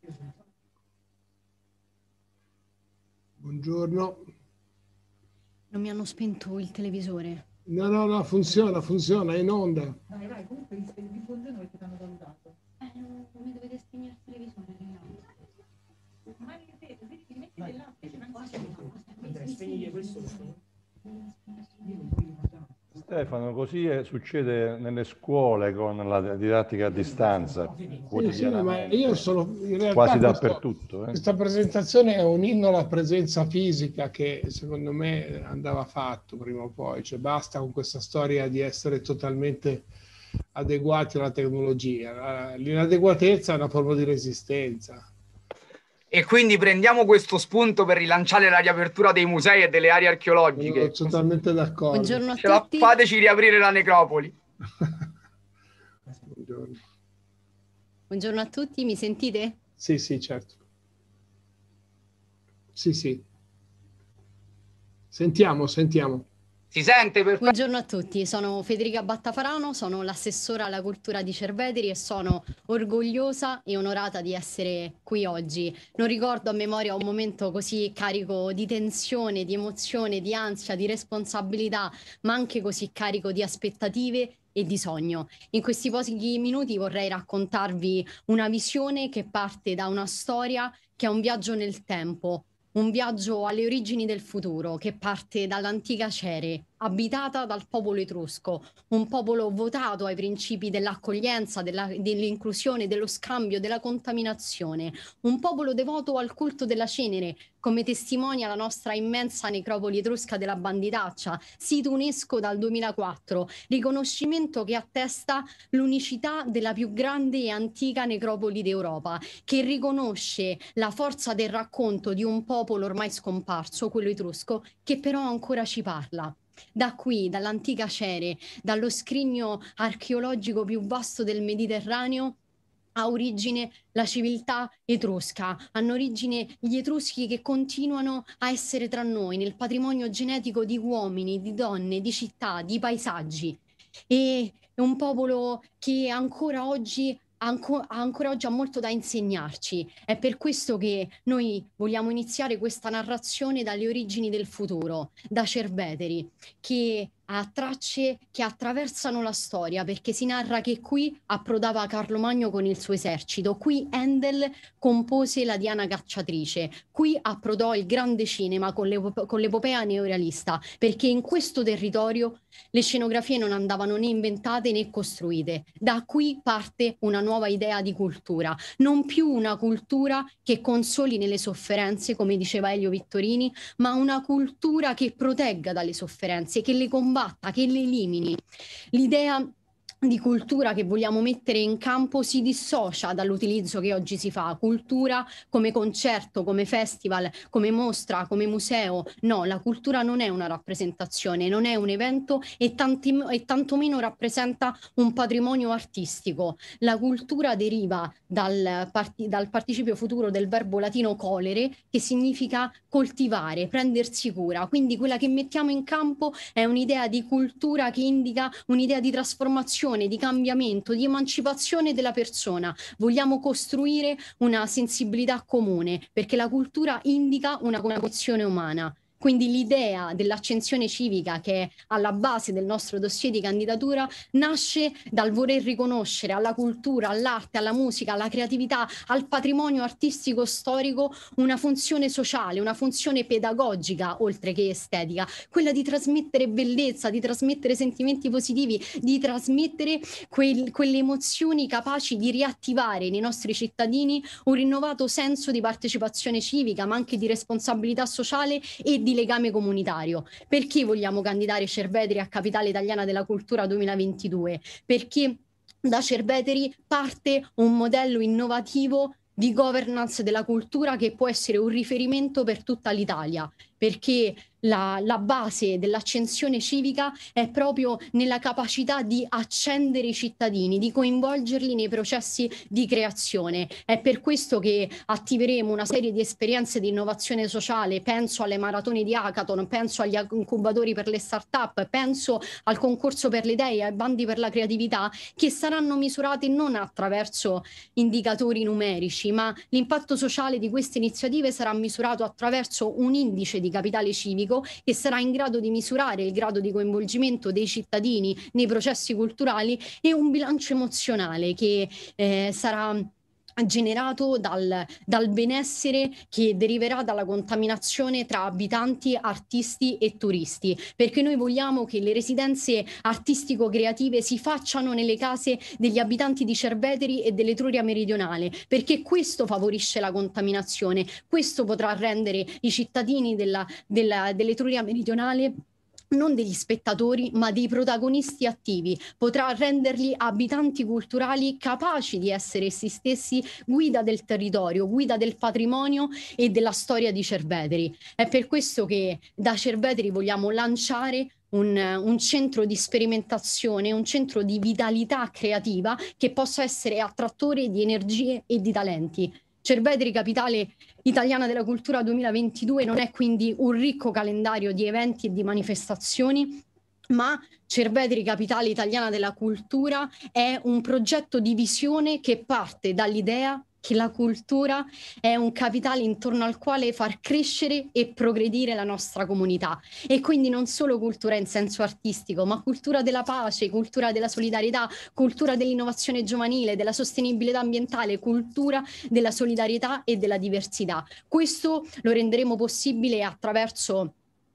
Buongiorno. Non mi hanno spento il televisore. No, funziona, è in onda. Vai, comunque risponde noi che ti hanno valutato. Non mi dovete spegnere il televisore. Stefano, così succede nelle scuole con la didattica a distanza, Sì, ma io sono in realtà quasi dappertutto. Questa presentazione è un inno alla presenza fisica che secondo me andava fatto prima o poi, cioè basta con questa storia di essere totalmente adeguati alla tecnologia. L'inadeguatezza è una forma di resistenza. E quindi prendiamo questo spunto per rilanciare la riapertura dei musei e delle aree archeologiche. Sono totalmente d'accordo. Buongiorno a tutti. Fateci riaprire la necropoli. Buongiorno. Buongiorno a tutti, mi sentite? Sì, certo. Sì. Sentiamo. Si sente? Perfetto. Buongiorno a tutti, sono Federica Battafarano, sono l'assessora alla cultura di Cerveteri e sono orgogliosa e onorata di essere qui oggi. Non ricordo a memoria un momento così carico di tensione, di emozione, di ansia, di responsabilità, ma anche così carico di aspettative e di sogno. In questi pochi minuti vorrei raccontarvi una visione che parte da una storia che è un viaggio nel tempo, un viaggio alle origini del futuro che parte dall'antica Cere, abitata dal popolo etrusco, un popolo votato ai principi dell'accoglienza, dell'inclusione, dello scambio, della contaminazione, un popolo devoto al culto della cenere, come testimonia la nostra immensa necropoli etrusca della Banditaccia, sito UNESCO dal 2004, riconoscimento che attesta l'unicità della più grande e antica necropoli d'Europa, che riconosce la forza del racconto di un popolo ormai scomparso, quello etrusco, che però ancora ci parla. Da qui, dall'antica Cere, dallo scrigno archeologico più vasto del Mediterraneo, ha origine la civiltà etrusca, hanno origine gli etruschi che continuano a essere tra noi nel patrimonio genetico di uomini, di donne, di città, di paesaggi. E è un popolo che ancora oggi ha molto da insegnarci. È per questo che noi vogliamo iniziare questa narrazione dalle origini del futuro, da Cerveteri, che ha tracce che attraversano la storia, perché si narra che qui approdava Carlo Magno con il suo esercito, qui Handel compose la Diana cacciatrice, qui approdò il grande cinema con l'epopea neorealista, perché in questo territorio le scenografie non andavano né inventate né costruite. Da qui parte una nuova idea di cultura, non più una cultura che consoli nelle sofferenze, come diceva Elio Vittorini, ma una cultura che protegga dalle sofferenze, che le combatta, che le elimini. L'idea di cultura che vogliamo mettere in campo si dissocia dall'utilizzo che oggi si fa. Cultura come concerto, come festival, come mostra, come museo. No, la cultura non è una rappresentazione, non è un evento e tantomeno rappresenta un patrimonio artistico. La cultura deriva dal participio futuro del verbo latino colere, che significa coltivare, prendersi cura. Quindi quella che mettiamo in campo è un'idea di cultura che indica un'idea di trasformazione, di cambiamento, di emancipazione della persona. Vogliamo costruire una sensibilità comune, perché la cultura indica una condizione umana. Quindi l'idea dell'accensione civica, che è alla base del nostro dossier di candidatura, nasce dal voler riconoscere alla cultura, all'arte, alla musica, alla creatività, al patrimonio artistico storico una funzione sociale, una funzione pedagogica oltre che estetica, quella di trasmettere bellezza, di trasmettere sentimenti positivi, di trasmettere quelle emozioni capaci di riattivare nei nostri cittadini un rinnovato senso di partecipazione civica, ma anche di responsabilità sociale e di legame comunitario. Perché vogliamo candidare Cerveteri a Capitale Italiana della Cultura 2022? Perché da Cerveteri parte un modello innovativo di governance della cultura che può essere un riferimento per tutta l'Italia. perché la base dell'accensione civica è proprio nella capacità di accendere i cittadini, di coinvolgerli nei processi di creazione. È per questo che attiveremo una serie di esperienze di innovazione sociale, penso alle maratone di hackathon, penso agli incubatori per le start-up, penso al concorso per le idee, ai bandi per la creatività, che saranno misurati non attraverso indicatori numerici, ma l'impatto sociale di queste iniziative sarà misurato attraverso un indice di capitale civico che sarà in grado di misurare il grado di coinvolgimento dei cittadini nei processi culturali e un bilancio emozionale che sarà generato dal benessere che deriverà dalla contaminazione tra abitanti, artisti e turisti, perché noi vogliamo che le residenze artistico-creative si facciano nelle case degli abitanti di Cerveteri e dell'Etruria meridionale, perché questo favorisce la contaminazione, questo potrà rendere i cittadini dell'Etruria meridionale non degli spettatori, ma dei protagonisti attivi, potrà renderli abitanti culturali capaci di essere essi stessi guida del territorio, guida del patrimonio e della storia di Cerveteri. È per questo che da Cerveteri vogliamo lanciare un centro di sperimentazione, un centro di vitalità creativa che possa essere attrattore di energie e di talenti. Cerveteri, capitale italiana della cultura 2022, non è quindi un ricco calendario di eventi e di manifestazioni, ma Cerveteri, capitale italiana della cultura, è un progetto di visione che parte dall'idea che la cultura è un capitale intorno al quale far crescere e progredire la nostra comunità, e quindi non solo cultura in senso artistico, ma cultura della pace, cultura della solidarietà, cultura dell'innovazione giovanile, della sostenibilità ambientale, cultura della solidarietà e della diversità. Questo lo renderemo possibile attraverso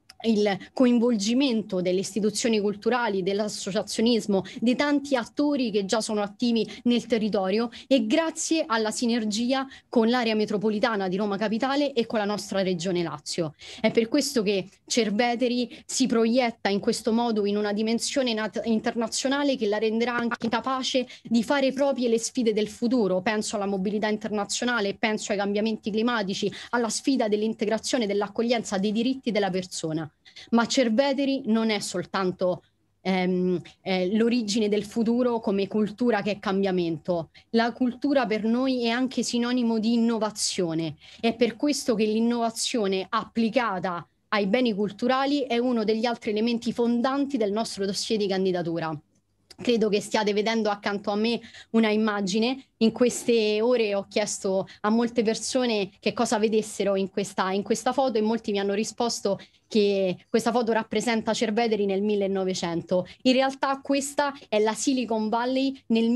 il coinvolgimento delle istituzioni culturali, dell'associazionismo, dei tanti attori che già sono attivi nel territorio, e grazie alla sinergia con l'area metropolitana di Roma Capitale e con la nostra regione Lazio. È per questo che Cerveteri si proietta in questo modo in una dimensione internazionale che la renderà anche capace di fare proprie le sfide del futuro. Penso alla mobilità internazionale, penso ai cambiamenti climatici, alla sfida dell'integrazione, dell'accoglienza, dei diritti della persona. Ma Cerveteri non è soltanto l'origine del futuro come cultura che è cambiamento. La cultura per noi è anche sinonimo di innovazione. È per questo che l'innovazione applicata ai beni culturali è uno degli altri elementi fondanti del nostro dossier di candidatura. Credo che stiate vedendo accanto a me una immagine. In queste ore ho chiesto a molte persone che cosa vedessero in questa foto, e molti mi hanno risposto che questa foto rappresenta Cerveteri nel 1900. In realtà questa è la Silicon Valley nel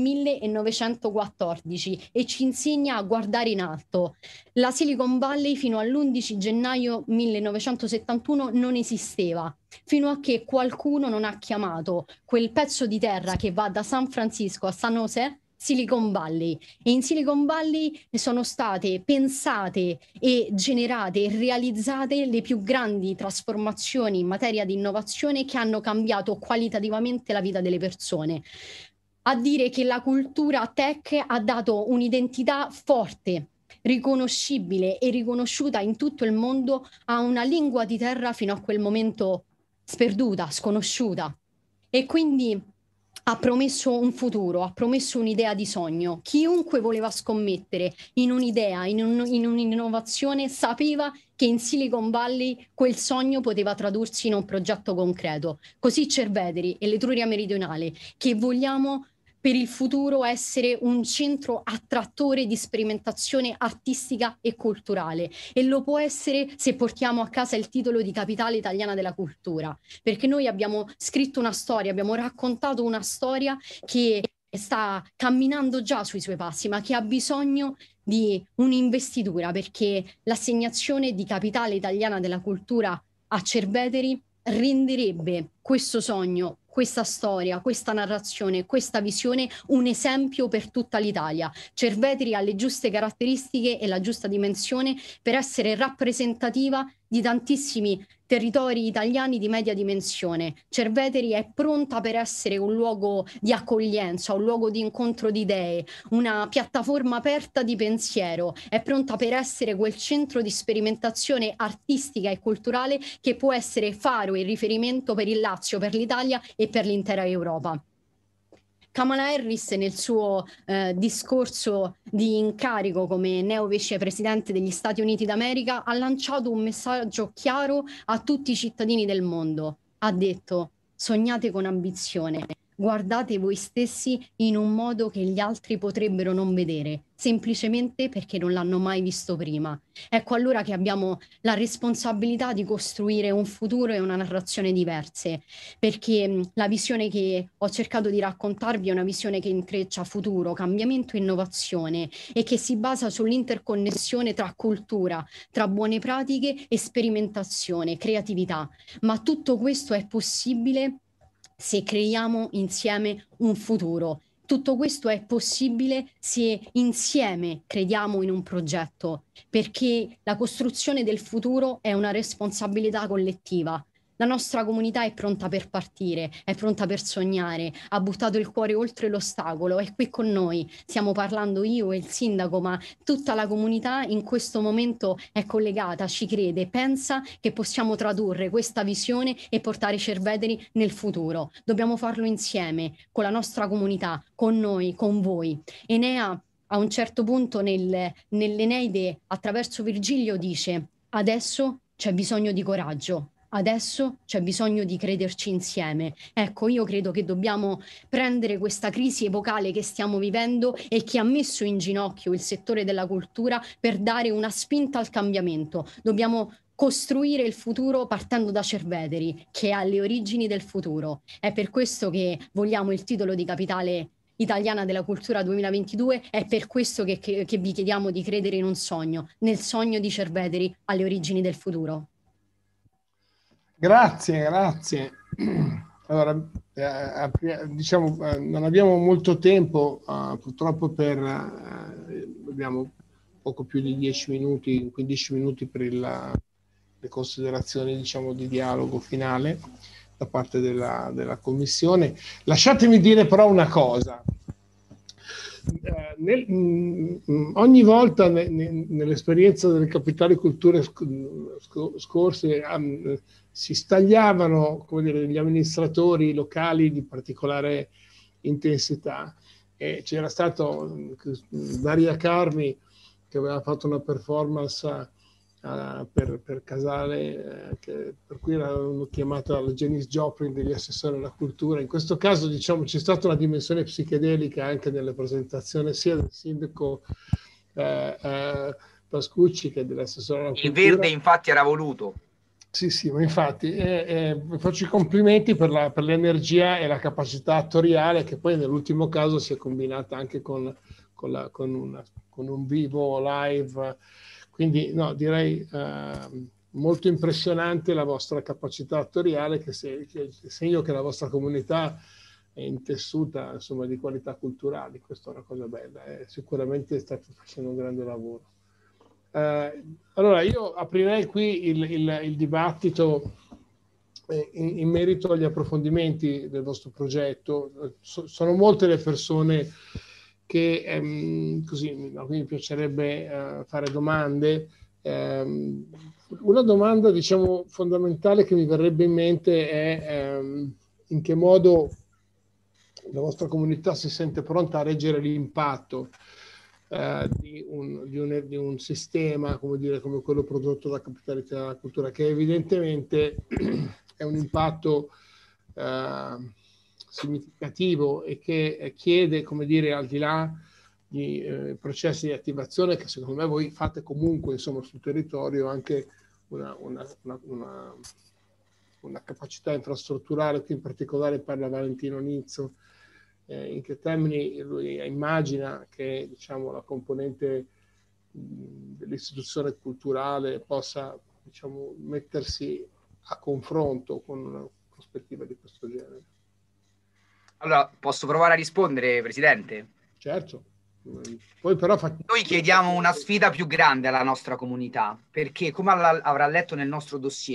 1914 e ci insegna a guardare in alto. La Silicon Valley fino all'11 gennaio 1971 non esisteva, fino a che qualcuno non ha chiamato quel pezzo di terra che va da San Francisco a San José Silicon Valley. E in Silicon Valley sono state pensate e generate e realizzate le più grandi trasformazioni in materia di innovazione che hanno cambiato qualitativamente la vita delle persone. A dire che la cultura tech ha dato un'identità forte, riconoscibile e riconosciuta in tutto il mondo a una lingua di terra fino a quel momento sperduta, sconosciuta. E quindi ha promesso un futuro, ha promesso un'idea di sogno. Chiunque voleva scommettere in un'idea, in un'innovazione, sapeva che in Silicon Valley quel sogno poteva tradursi in un progetto concreto. Così Cerveteri e l'Etruria meridionale, che vogliamo per il futuro essere un centro attrattore di sperimentazione artistica e culturale, e lo può essere se portiamo a casa il titolo di capitale italiana della cultura, perché noi abbiamo scritto una storia, abbiamo raccontato una storia che sta camminando già sui suoi passi, ma che ha bisogno di un'investitura, perché l'assegnazione di capitale italiana della cultura a Cerveteri renderebbe questo sogno, questa storia, questa narrazione, questa visione un esempio per tutta l'Italia. Cerveteri ha le giuste caratteristiche e la giusta dimensione per essere rappresentativa di tantissimi territori italiani di media dimensione. Cerveteri è pronta per essere un luogo di accoglienza, un luogo di incontro di idee, una piattaforma aperta di pensiero, è pronta per essere quel centro di sperimentazione artistica e culturale che può essere faro e riferimento per il Lazio, per l'Italia e per l'intera Europa. Kamala Harris nel suo discorso di incarico come neo vicepresidente degli Stati Uniti d'America ha lanciato un messaggio chiaro a tutti i cittadini del mondo. Ha detto: sognate con ambizione, guardate voi stessi in un modo che gli altri potrebbero non vedere, semplicemente perché non l'hanno mai visto prima. Ecco allora che abbiamo la responsabilità di costruire un futuro e una narrazione diverse, perché la visione che ho cercato di raccontarvi è una visione che intreccia futuro, cambiamento e innovazione e che si basa sull'interconnessione tra cultura, tra buone pratiche e sperimentazione, creatività. Ma tutto questo è possibile se creiamo insieme un futuro. Tutto questo è possibile se insieme crediamo in un progetto, perché la costruzione del futuro è una responsabilità collettiva. La nostra comunità è pronta per partire, è pronta per sognare, ha buttato il cuore oltre l'ostacolo, è qui con noi. Stiamo parlando io e il sindaco, ma tutta la comunità in questo momento è collegata, ci crede, pensa che possiamo tradurre questa visione e portare Cerveteri nel futuro. Dobbiamo farlo insieme, con la nostra comunità, con noi, con voi. Enea a un certo punto nell'Eneide, attraverso Virgilio, dice: adesso c'è bisogno di coraggio. Adesso c'è bisogno di crederci insieme. Ecco, io credo che dobbiamo prendere questa crisi epocale che stiamo vivendo e che ha messo in ginocchio il settore della cultura per dare una spinta al cambiamento. Dobbiamo costruire il futuro partendo da Cerveteri, che ha le origini del futuro. È per questo che vogliamo il titolo di capitale italiana della cultura 2022, è per questo che vi chiediamo di credere in un sogno, nel sogno di Cerveteri alle origini del futuro. Grazie. Allora, diciamo, non abbiamo molto tempo, purtroppo abbiamo poco più di 10 minuti, 15 minuti per le considerazioni, diciamo, di dialogo finale da parte della Commissione. Lasciatemi dire però una cosa. Ogni volta nell'esperienza delle capitali culture scorse si stagliavano, come dire, gli amministratori locali di particolare intensità, e c'era stato Daria Carmi che aveva fatto una performance per Casale, per cui erano chiamata la Janis Joplin degli assessori alla cultura. In questo caso, diciamo, c'è stata una dimensione psichedelica anche nelle presentazioni sia del sindaco Pascucci che dell'assessore alla cultura. Il verde infatti era voluto. Sì, ma infatti faccio i complimenti per l'energia e la capacità attoriale, che poi nell'ultimo caso si è combinata anche con un vivo live. Quindi no, direi molto impressionante la vostra capacità attoriale, che segno che la vostra comunità è intessuta, insomma, di qualità culturali. Questa è una cosa bella, sicuramente state facendo un grande lavoro. Allora io aprirei qui il dibattito in merito agli approfondimenti del vostro progetto. Sono molte le persone che così mi piacerebbe fare domande. Una domanda, diciamo, fondamentale che mi verrebbe in mente è in che modo la vostra comunità si sente pronta a reggere l'impatto di un sistema, come dire, come quello prodotto da Capitale della Cultura, che evidentemente è un impatto significativo e che chiede, come dire, al di là di processi di attivazione che secondo me voi fate comunque, insomma, sul territorio, anche una capacità infrastrutturale. Qui in particolare parla Valentino Nizzo. In che termini lui immagina che, diciamo, la componente dell'istituzione culturale possa, diciamo, mettersi a confronto con una prospettiva di questo genere? Allora, posso provare a rispondere, Presidente? Certo. Poi però noi chiediamo una sfida più grande alla nostra comunità, perché come avrà letto nel nostro dossier,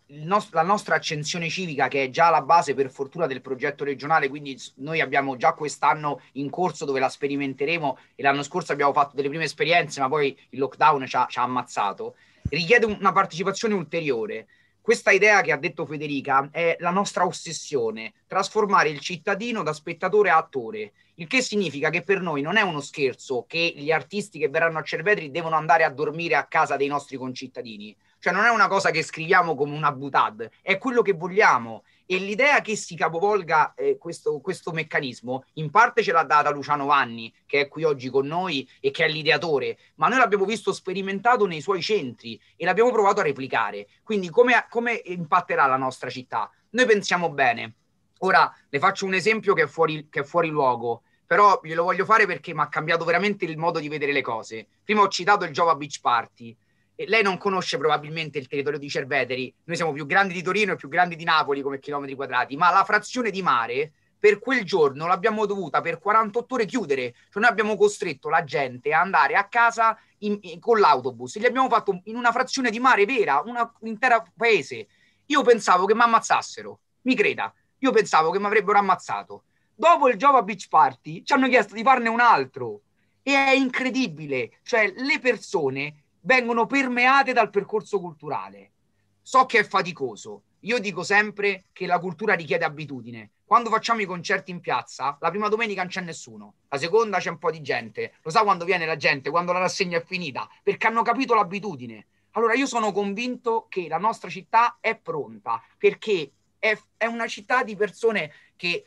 la nostra accensione civica, che è già la base per fortuna del progetto regionale, quindi noi abbiamo già quest'anno in corso dove la sperimenteremo, e l'anno scorso abbiamo fatto delle prime esperienze, ma poi il lockdown ci ha ammazzato, richiede una partecipazione ulteriore. Questa idea che ha detto Federica è la nostra ossessione, trasformare il cittadino da spettatore a attore, il che significa che per noi non è uno scherzo che gli artisti che verranno a Cerveteri devono andare a dormire a casa dei nostri concittadini. Cioè non è una cosa che scriviamo come una butad, è quello che vogliamo. E l'idea che si capovolga questo meccanismo, in parte ce l'ha data Luciano Vanni, che è qui oggi con noi e che è l'ideatore, ma noi l'abbiamo visto sperimentato nei suoi centri e l'abbiamo provato a replicare. Quindi come impatterà la nostra città? Noi pensiamo bene. Ora le faccio un esempio che è fuori luogo, però glielo voglio fare perché mi ha cambiato veramente il modo di vedere le cose. Prima ho citato il Giova Beach Party. E lei non conosce probabilmente il territorio di Cerveteri, noi siamo più grandi di Torino e più grandi di Napoli come chilometri quadrati, ma la frazione di mare per quel giorno l'abbiamo dovuta per 48 ore chiudere, cioè noi abbiamo costretto la gente a andare a casa con l'autobus, e li abbiamo fatto in una frazione di mare vera, un intero paese. Io pensavo che mi ammazzassero, mi creda, io pensavo che mi avrebbero ammazzato. Dopo il Giova Beach Party ci hanno chiesto di farne un altro, e è incredibile, cioè le persone vengono permeate dal percorso culturale. So che è faticoso. Io dico sempre che la cultura richiede abitudine. Quando facciamo i concerti in piazza, la prima domenica non c'è nessuno, la seconda c'è un po' di gente. Lo sa quando viene la gente? Quando la rassegna è finita, perché hanno capito l'abitudine. Allora io sono convinto che la nostra città è pronta, perché è una città di persone che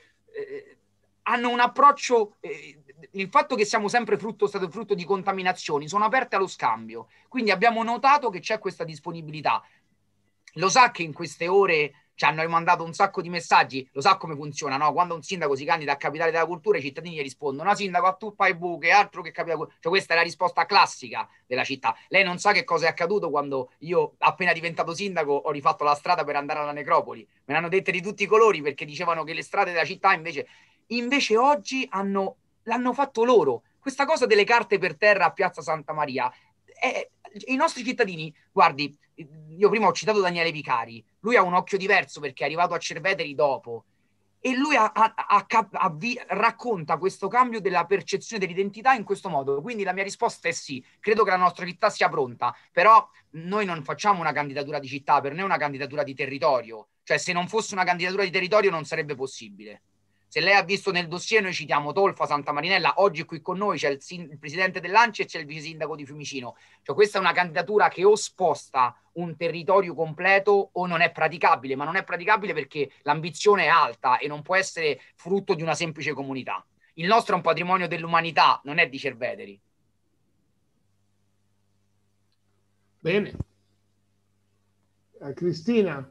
hanno un approccio... il fatto che siamo sempre stato frutto di contaminazioni, sono aperte allo scambio, quindi abbiamo notato che c'è questa disponibilità. Lo sa che in queste ore ci hanno mandato un sacco di messaggi, lo sa come funziona, no? Quando un sindaco si candida a capitale della cultura, i cittadini gli rispondono: no, sindaco, a tu fai buche, altro che capitale. Cioè questa è la risposta classica della città. Lei non sa che cosa è accaduto quando io, appena diventato sindaco, ho rifatto la strada per andare alla necropoli. Me l'hanno dette di tutti i colori, perché dicevano che le strade della città invece oggi l'hanno fatto loro. Questa cosa delle carte per terra a Piazza Santa Maria, i nostri cittadini, guardi, io prima ho citato Daniele Vicari, lui ha un occhio diverso perché è arrivato a Cerveteri dopo, e lui racconta questo cambio della percezione dell'identità in questo modo. Quindi la mia risposta è sì, credo che la nostra città sia pronta, però noi non facciamo una candidatura di città, per noi è una candidatura di territorio, cioè se non fosse una candidatura di territorio non sarebbe possibile. Se lei ha visto nel dossier, noi citiamo Tolfa, Santa Marinella, oggi qui con noi c'è il presidente dell'ANCI e c'è il vice sindaco di Fiumicino. Cioè questa è una candidatura che o sposta un territorio completo o non è praticabile, ma non è praticabile perché l'ambizione è alta e non può essere frutto di una semplice comunità. Il nostro è un patrimonio dell'umanità, non è di Cerveteri. Bene. Cristina.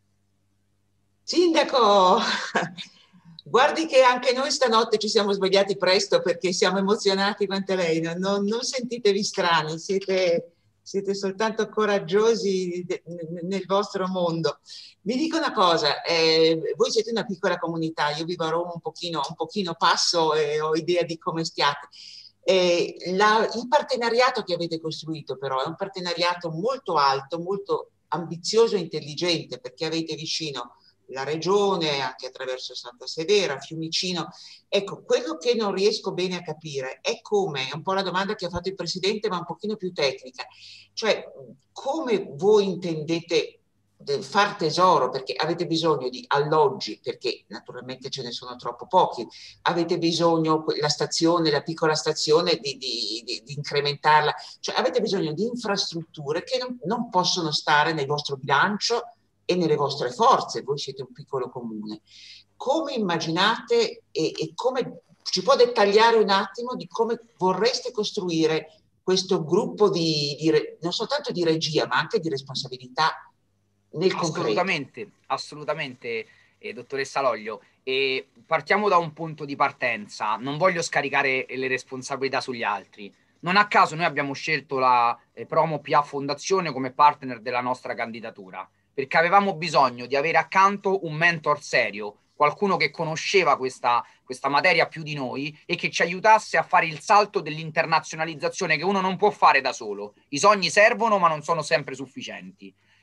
Sindaco, guardi che anche noi stanotte ci siamo svegliati presto perché siamo emozionati quanto lei, non sentitevi strani, siete soltanto coraggiosi nel vostro mondo. Vi dico una cosa, voi siete una piccola comunità, io vivo a Roma un pochino passo e ho idea di come stiate. Il partenariato che avete costruito però è un partenariato molto alto, molto ambizioso e intelligente, perché avete vicino la regione, anche attraverso Santa Severa, Fiumicino. Ecco, quello che non riesco bene a capire è come, è un po' la domanda che ha fatto il Presidente, ma un pochino più tecnica, cioè come voi intendete far tesoro, perché avete bisogno di alloggi, perché naturalmente ce ne sono troppo pochi, avete bisogno la piccola stazione di incrementarla, cioè avete bisogno di infrastrutture che non possono stare nel vostro bilancio e nelle vostre forze, voi siete un piccolo comune. Come immaginate e come ci può dettagliare un attimo di come vorreste costruire questo gruppo non soltanto di regia, ma anche di responsabilità nel concreto? Assolutamente, dottoressa Loglio. E partiamo da un punto di partenza. Non voglio scaricare le responsabilità sugli altri. Non a caso noi abbiamo scelto la Promo PA Fondazione come partner della nostra candidatura, perché avevamo bisogno di avere accanto un mentor serio, qualcuno che conosceva questa materia più di noi e che ci aiutasse a fare il salto dell'internazionalizzazione che uno non può fare da solo. I sogni servono, ma non sono sempre sufficienti.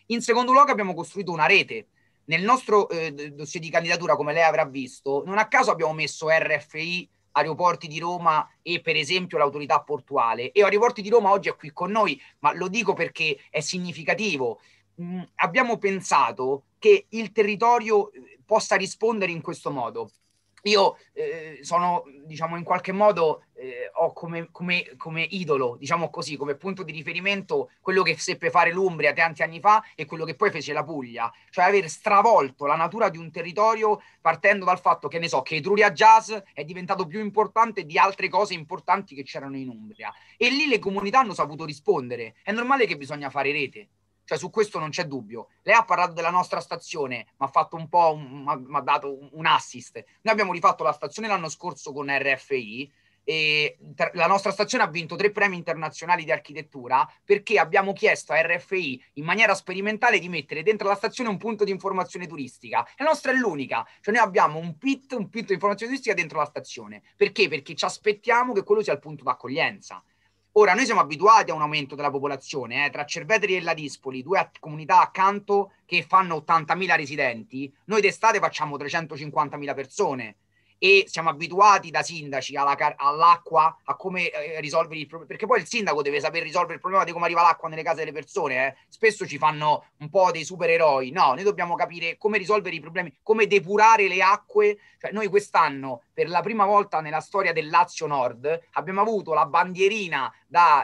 In secondo luogo abbiamo costruito una rete. Nel nostro dossier di candidatura, come lei avrà visto, non a caso abbiamo messo RFI, Aeroporti di Roma e per esempio l'autorità portuale. E Aeroporti di Roma oggi è qui con noi, ma lo dico perché è significativo. Abbiamo pensato che il territorio possa rispondere in questo modo. Io sono, diciamo, in qualche modo ho come idolo, diciamo così, come punto di riferimento quello che seppe fare l'Umbria tanti anni fa e quello che poi fece la Puglia, cioè aver stravolto la natura di un territorio partendo dal fatto che, ne so, che Etruria Jazz è diventato più importante di altre cose importanti che c'erano in Umbria. E lì le comunità hanno saputo rispondere. È normale che bisogna fare rete. Cioè su questo non c'è dubbio. Lei ha parlato della nostra stazione, mi ha fatto un po', mi ha dato un assist. Noi abbiamo rifatto la stazione l'anno scorso con RFI e la nostra stazione ha vinto 3 premi internazionali di architettura perché abbiamo chiesto a RFI in maniera sperimentale di mettere dentro la stazione un punto di informazione turistica. La nostra è l'unica, cioè noi abbiamo un pit di informazione turistica dentro la stazione. Perché? Perché ci aspettiamo che quello sia il punto d'accoglienza. Ora, noi siamo abituati a un aumento della popolazione, tra Cerveteri e Ladispoli, 2 comunità accanto che fanno 80.000 residenti, noi d'estate facciamo 350.000 persone e siamo abituati da sindaci all'acqua, a come risolvere il problema, perché poi il sindaco deve saper risolvere il problema di come arriva l'acqua nelle case delle persone. Spesso ci fanno un po' dei supereroi, no, noi dobbiamo capire come risolvere i problemi, come depurare le acque. Cioè, noi quest'anno, per la prima volta nella storia del Lazio Nord, abbiamo avuto la bandierina da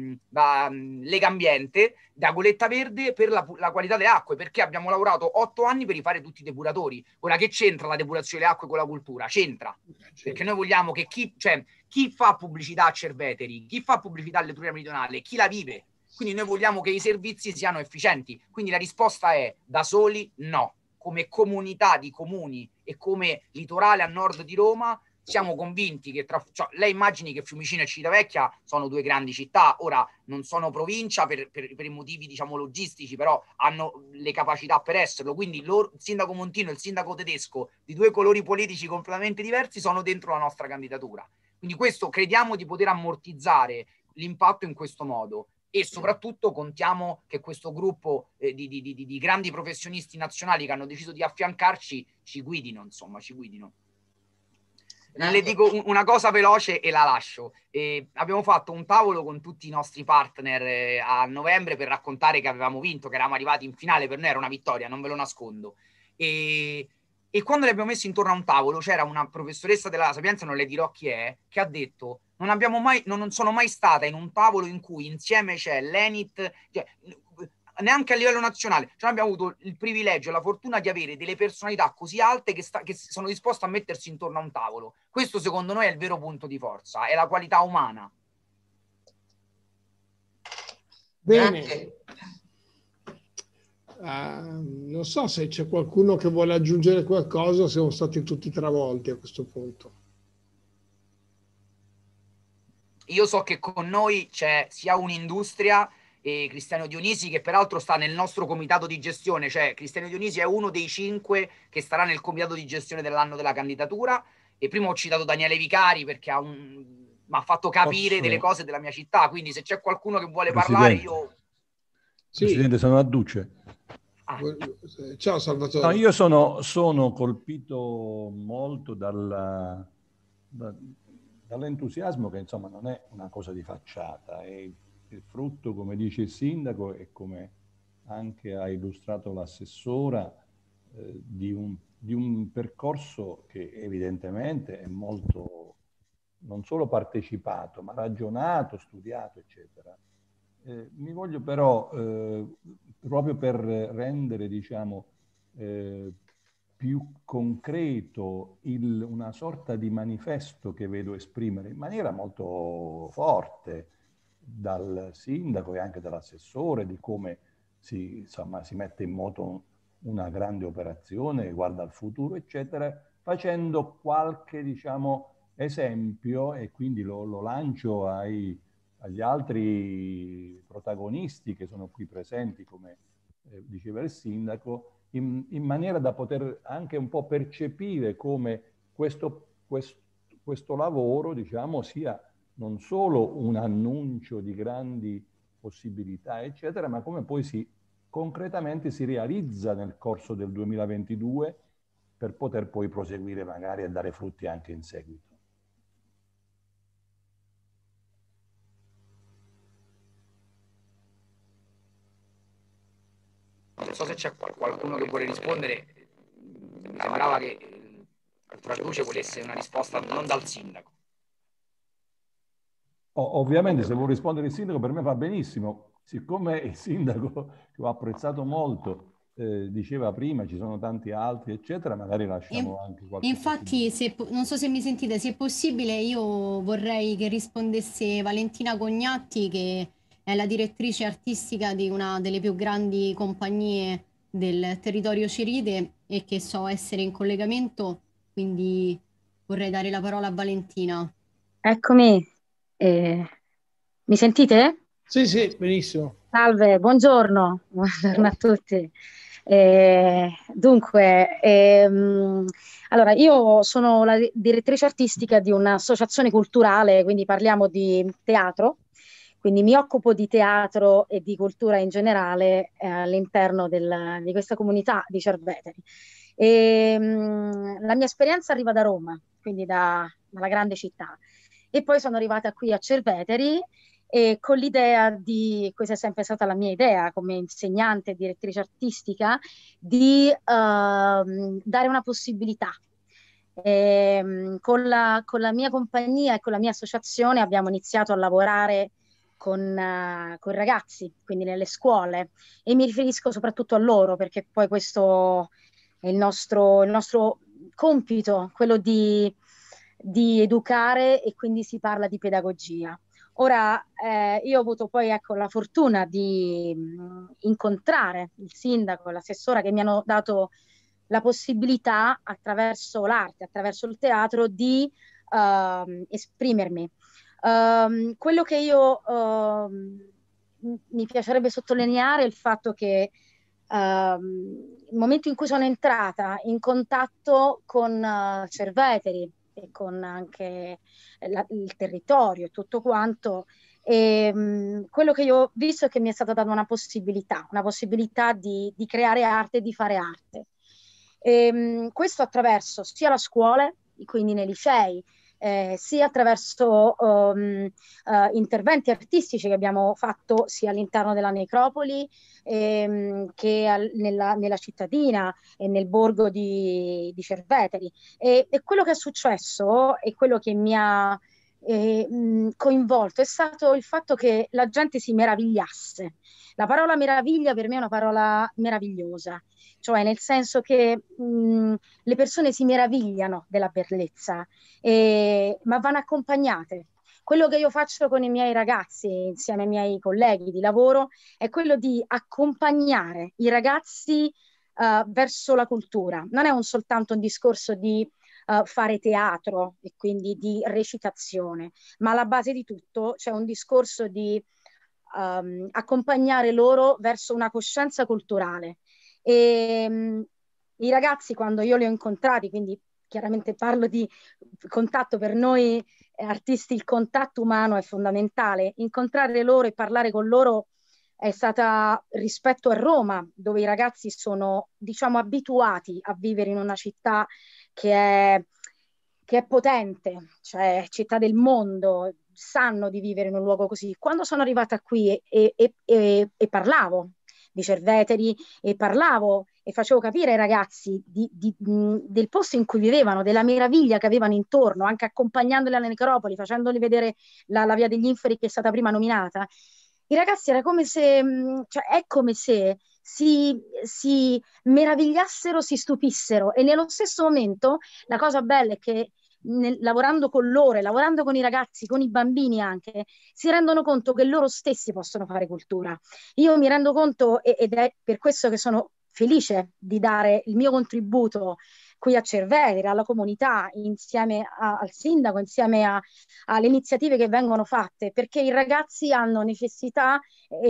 Legambiente, da Goletta Verde per la qualità delle acque, perché abbiamo lavorato 8 anni per rifare tutti i depuratori. Ora, che c'entra la depurazione delle acque con la cultura? C'entra, perché noi vogliamo che chi fa pubblicità a Cerveteri, chi fa pubblicità all'Etruria Meridionale, chi la vive. Quindi noi vogliamo che i servizi siano efficienti. Quindi la risposta è: da soli no. Come comunità di comuni e come litorale a nord di Roma siamo convinti che lei immagini che Fiumicino e Civitavecchia sono 2 grandi città, ora non sono provincia per i motivi, diciamo, logistici, però hanno le capacità per esserlo, quindi il sindaco Montino e il sindaco Tedesco, di 2 colori politici completamente diversi, sono dentro la nostra candidatura. Quindi questo crediamo di poter ammortizzare l'impatto in questo modo. E soprattutto contiamo che questo gruppo di grandi professionisti nazionali che hanno deciso di affiancarci ci guidino, insomma, ci guidino. Le dico una cosa veloce e la lascio. Abbiamo fatto un tavolo con tutti i nostri partner a novembre per raccontare che avevamo vinto, che eravamo arrivati in finale. Per noi era una vittoria, non ve lo nascondo. E quando li abbiamo messi intorno a un tavolo c'era una professoressa della Sapienza, non le dirò chi è, che ha detto: non sono mai stata in un tavolo in cui insieme c'è l'Enit, cioè, neanche a livello nazionale, cioè abbiamo avuto il privilegio e la fortuna di avere delle personalità così alte che sono disposte a mettersi intorno a un tavolo. Questo secondo noi è il vero punto di forza, è la qualità umana. Bene. Non so se c'è qualcuno che vuole aggiungere qualcosa, siamo stati tutti travolti a questo punto. Io so che con noi c'è sia un'industria, Cristiano Dionisi, che peraltro sta nel nostro comitato di gestione, cioè Cristiano Dionisi è uno dei 5 che starà nel comitato di gestione dell'anno della candidatura. E prima ho citato Daniele Vicari perché mi ha fatto capire delle cose della mia città, quindi se c'è qualcuno che vuole parlare io... Presidente, sono a Duce. Ciao Salvatore. No, io sono colpito molto dall'entusiasmo che insomma non è una cosa di facciata, è il frutto, come dice il sindaco e come anche ha illustrato l'assessora, di un percorso che evidentemente è molto, non solo partecipato, ma ragionato, studiato, eccetera. Mi voglio però, proprio per rendere, diciamo, più concreto una sorta di manifesto che vedo esprimere in maniera molto forte dal sindaco e anche dall'assessore, di come si mette in moto una grande operazione che guarda al futuro, eccetera, facendo qualche, diciamo, esempio, e quindi lo lancio agli altri protagonisti che sono qui presenti, come diceva il sindaco, in maniera da poter anche un po' percepire come questo lavoro, diciamo, sia non solo un annuncio di grandi possibilità, eccetera, ma come poi si concretamente si realizza nel corso del 2022 per poter poi proseguire magari e dare frutti anche in seguito. Non so se c'è qualcuno che vuole rispondere. Mi sembrava che Cultura Luce volesse una risposta non dal sindaco. Ovviamente se vuole rispondere il sindaco per me va benissimo. Siccome il sindaco, che ho apprezzato molto, diceva prima ci sono tanti altri, eccetera, magari lasciamo anche qualche... Infatti, non so se mi sentite, se è possibile, io vorrei che rispondesse Valentina Cognatti, che è la direttrice artistica di una delle più grandi compagnie del territorio Ciride e che so essere in collegamento, quindi vorrei dare la parola a Valentina. Eccomi, mi sentite? Sì, benissimo. Salve, buongiorno a tutti. Allora, io sono la direttrice artistica di un'associazione culturale, quindi parliamo di teatro, quindi mi occupo di teatro e di cultura in generale all'interno di questa comunità di Cerveteri. La mia esperienza arriva da Roma, quindi dalla grande città, e poi sono arrivata qui a Cerveteri e con l'idea questa è sempre stata la mia idea come insegnante e direttrice artistica, di dare una possibilità. Con la mia compagnia e con la mia associazione abbiamo iniziato a lavorare con ragazzi, quindi nelle scuole, e mi riferisco soprattutto a loro perché poi questo è il nostro compito, quello di educare, e quindi si parla di pedagogia. Ora, io ho avuto poi la fortuna di incontrare il sindaco e l'assessora che mi hanno dato la possibilità, attraverso l'arte, attraverso il teatro, di esprimermi. Quello che io mi piacerebbe sottolineare è il fatto che il momento in cui sono entrata in contatto con Cerveteri e con anche il territorio e tutto quanto, quello che io ho visto è che mi è stata data una possibilità di creare arte e di fare arte. Questo attraverso sia la scuola, quindi nei licei, sia attraverso interventi artistici che abbiamo fatto sia all'interno della necropoli che nella cittadina e nel borgo di Cerveteri. E quello che è successo e quello che mi ha coinvolto è stato il fatto che la gente si meravigliasse. La parola meraviglia per me è una parola meravigliosa, cioè nel senso che le persone si meravigliano della bellezza, ma vanno accompagnate. Quello che io faccio con i miei ragazzi, insieme ai miei colleghi di lavoro, è quello di accompagnare i ragazzi verso la cultura. Non è soltanto un discorso di fare teatro e quindi di recitazione, ma alla base di tutto c'è un discorso di accompagnare loro verso una coscienza culturale. I ragazzi, quando io li ho incontrati, quindi chiaramente parlo di contatto, per noi artisti il contatto umano è fondamentale, incontrare loro e parlare con loro è stata, rispetto a Roma, dove i ragazzi sono, diciamo, abituati a vivere in una città che è potente, cioè città del mondo, sanno di vivere in un luogo così. Quando sono arrivata qui e parlavo di Cerveteri e parlavo e facevo capire ai ragazzi del posto in cui vivevano, della meraviglia che avevano intorno, anche accompagnandoli alle necropoli, facendoli vedere la Via degli Inferi che è stata prima nominata, i ragazzi era come se, cioè è come se si meravigliassero, si stupissero, e nello stesso momento la cosa bella è che lavorando con loro, lavorando con i ragazzi, con i bambini anche, si rendono conto che loro stessi possono fare cultura. Io mi rendo conto, ed è per questo che sono felice di dare il mio contributo qui a Cerveteri, alla comunità, insieme al sindaco, insieme alle iniziative che vengono fatte, perché i ragazzi hanno necessità,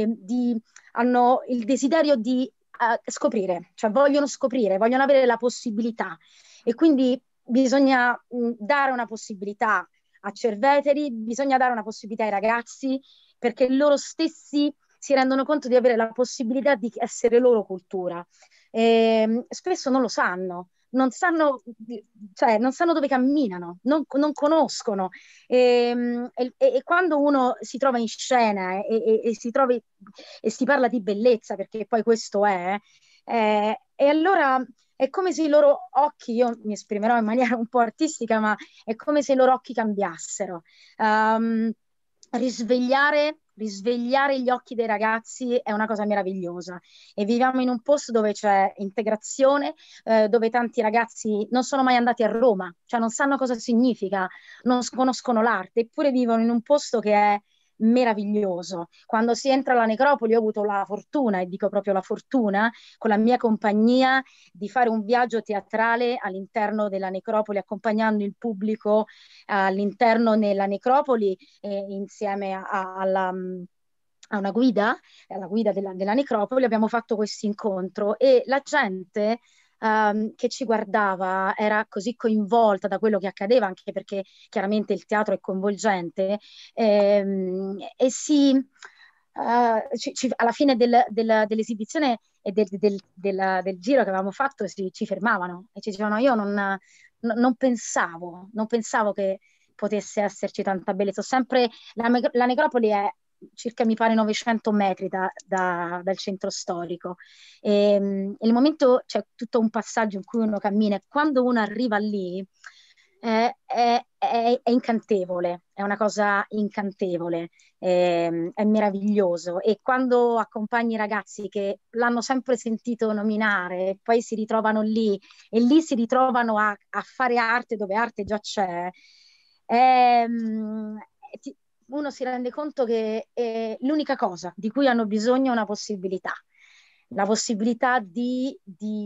hanno il desiderio di scoprire, cioè vogliono scoprire, vogliono avere la possibilità, e quindi bisogna dare una possibilità a Cerveteri, bisogna dare una possibilità ai ragazzi perché loro stessi si rendono conto di avere la possibilità di essere loro cultura. Spesso non lo sanno. Non sanno, cioè, non sanno dove camminano, non conoscono. E quando uno si trova in scena e si parla di bellezza, perché poi questo è, e allora è come se i loro occhi, io mi esprimerò in maniera un po' artistica, ma è come se i loro occhi cambiassero. Risvegliare gli occhi dei ragazzi è una cosa meravigliosa, e viviamo in un posto dove c'è integrazione, dove tanti ragazzi non sono mai andati a Roma, cioè non sanno cosa significa, non conoscono l'arte, eppure vivono in un posto che è meraviglioso. Quando si entra alla necropoli ho avuto la fortuna, e dico proprio la fortuna, con la mia compagnia di fare un viaggio teatrale all'interno della necropoli, accompagnando il pubblico all'interno nella necropoli, insieme a una guida, alla guida della necropoli. Abbiamo fatto questo incontro e la gente che ci guardava era così coinvolta da quello che accadeva, anche perché chiaramente il teatro è coinvolgente, e alla fine dell'esibizione e del giro che avevamo fatto ci fermavano e ci dicevano: io non pensavo che potesse esserci tanta bellezza. Sempre la necropoli è circa, mi pare, 900 metri dal centro storico. E il momento, c'è tutto un passaggio in cui uno cammina, e quando uno arriva lì è incantevole, è una cosa incantevole, è meraviglioso. E quando accompagni i ragazzi che l'hanno sempre sentito nominare e poi si ritrovano lì, e lì si ritrovano a fare arte dove arte già c'è, uno si rende conto che l'unica cosa di cui hanno bisogno è una possibilità, la possibilità di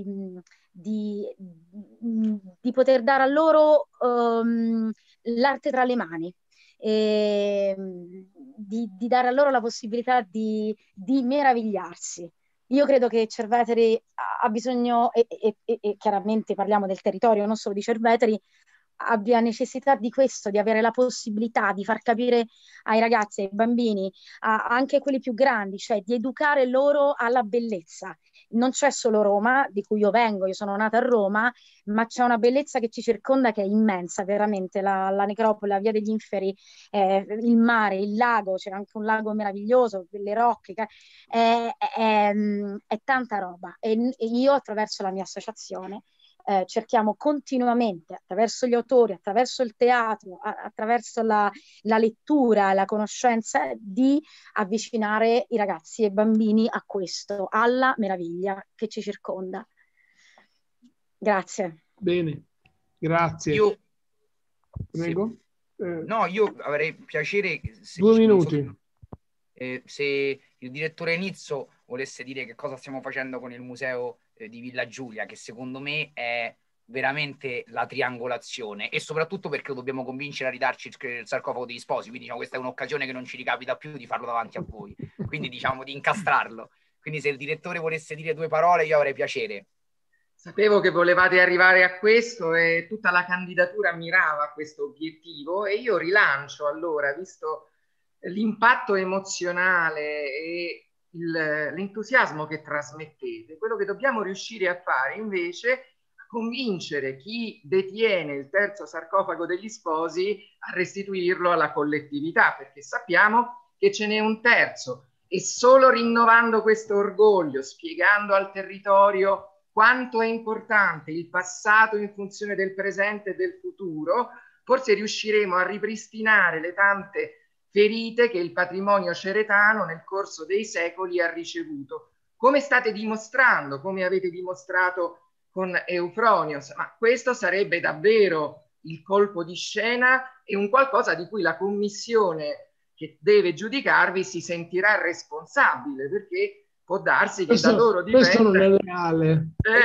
poter dare a loro l'arte tra le mani, di dare a loro la possibilità di meravigliarsi. Io credo che Cerveteri ha bisogno, e chiaramente parliamo del territorio, non solo di Cerveteri, abbia necessità di questo, di avere la possibilità di far capire ai ragazzi, ai bambini, anche quelli più grandi, cioè di educare loro alla bellezza. Non c'è solo Roma, di cui io vengo, io sono nata a Roma, ma c'è una bellezza che ci circonda che è immensa, veramente. La necropoli, la via degli Inferi, il mare, il lago, c'è anche un lago meraviglioso, le rocche, è tanta roba. E io, attraverso la mia associazione, cerchiamo continuamente, attraverso gli autori, attraverso il teatro, attraverso la lettura, la conoscenza, di avvicinare i ragazzi e i bambini a questo, alla meraviglia che ci circonda. Grazie. Bene, grazie. Prego. No, io avrei piacere... 2 minuti. Se il direttore Nizzo volesse dire che cosa stiamo facendo con il museo di Villa Giulia, che secondo me è veramente la triangolazione, e soprattutto perché lo dobbiamo convincere a ridarci il sarcofago degli sposi, quindi diciamo, questa è un'occasione che non ci ricapita più di farlo davanti a voi, quindi diciamo di incastrarlo. Quindi se il direttore volesse dire 2 parole io avrei piacere. Sapevo che volevate arrivare a questo e tutta la candidatura mirava a questo obiettivo, e io rilancio allora, visto l'impatto emozionale e l'entusiasmo che trasmettete, quello che dobbiamo riuscire a fare invece è convincere chi detiene il terzo sarcofago degli sposi a restituirlo alla collettività, perché sappiamo che ce n'è un terzo, e solo rinnovando questo orgoglio, spiegando al territorio quanto è importante il passato in funzione del presente e del futuro, forse riusciremo a ripristinare le tante ferite che il patrimonio ceretano nel corso dei secoli ha ricevuto, come state dimostrando, come avete dimostrato con Eufronios. Ma questo sarebbe davvero il colpo di scena e un qualcosa di cui la commissione che deve giudicarvi si sentirà responsabile, perché può darsi che da loro dipenda... Questo non è reale.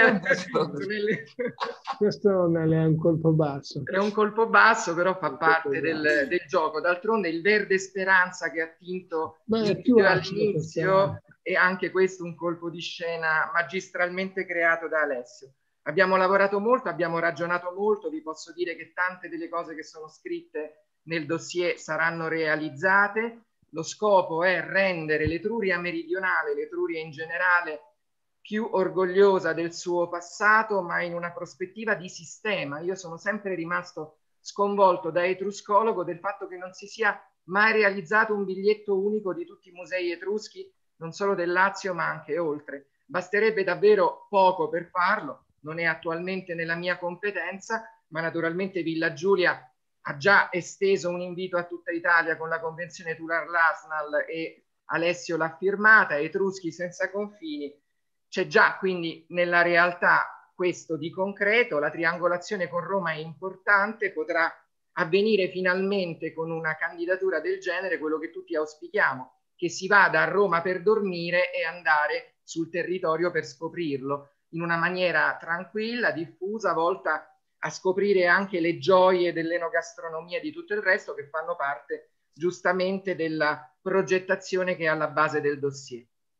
Questo non è un colpo basso. È un colpo basso, però fa parte del gioco. D'altronde il verde speranza che ha tinto all'inizio è anche questo un colpo di scena magistralmente creato da Alessio. Abbiamo lavorato molto, abbiamo ragionato molto, vi posso dire che tante delle cose che sono scritte nel dossier saranno realizzate, lo scopo è rendere l'Etruria meridionale, l'Etruria in generale, più orgogliosa del suo passato, ma in una prospettiva di sistema. Io sono sempre rimasto sconvolto da etruscologo del fatto che non si sia mai realizzato un biglietto unico di tutti i musei etruschi, non solo del Lazio ma anche oltre. Basterebbe davvero poco per farlo, non è attualmente nella mia competenza, ma naturalmente Villa Giulia ha già esteso un invito a tutta Italia con la convenzione Tular-Lasnal e Alessio l'ha firmata, Etruschi senza confini. C'è già quindi nella realtà questo di concreto, la triangolazione con Roma è importante, potrà avvenire finalmente con una candidatura del genere, quello che tutti auspichiamo, che si vada a Roma per dormire e andare sul territorio per scoprirlo, in una maniera tranquilla, diffusa, volta a scoprire anche le gioie dell'enogastronomia e di tutto il resto che fanno parte giustamente della progettazione che è alla base del dossier.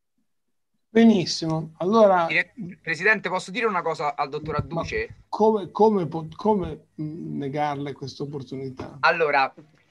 Benissimo, allora... Presidente, posso dire una cosa al dottor Adduce? Come negarle questa opportunità? Allora,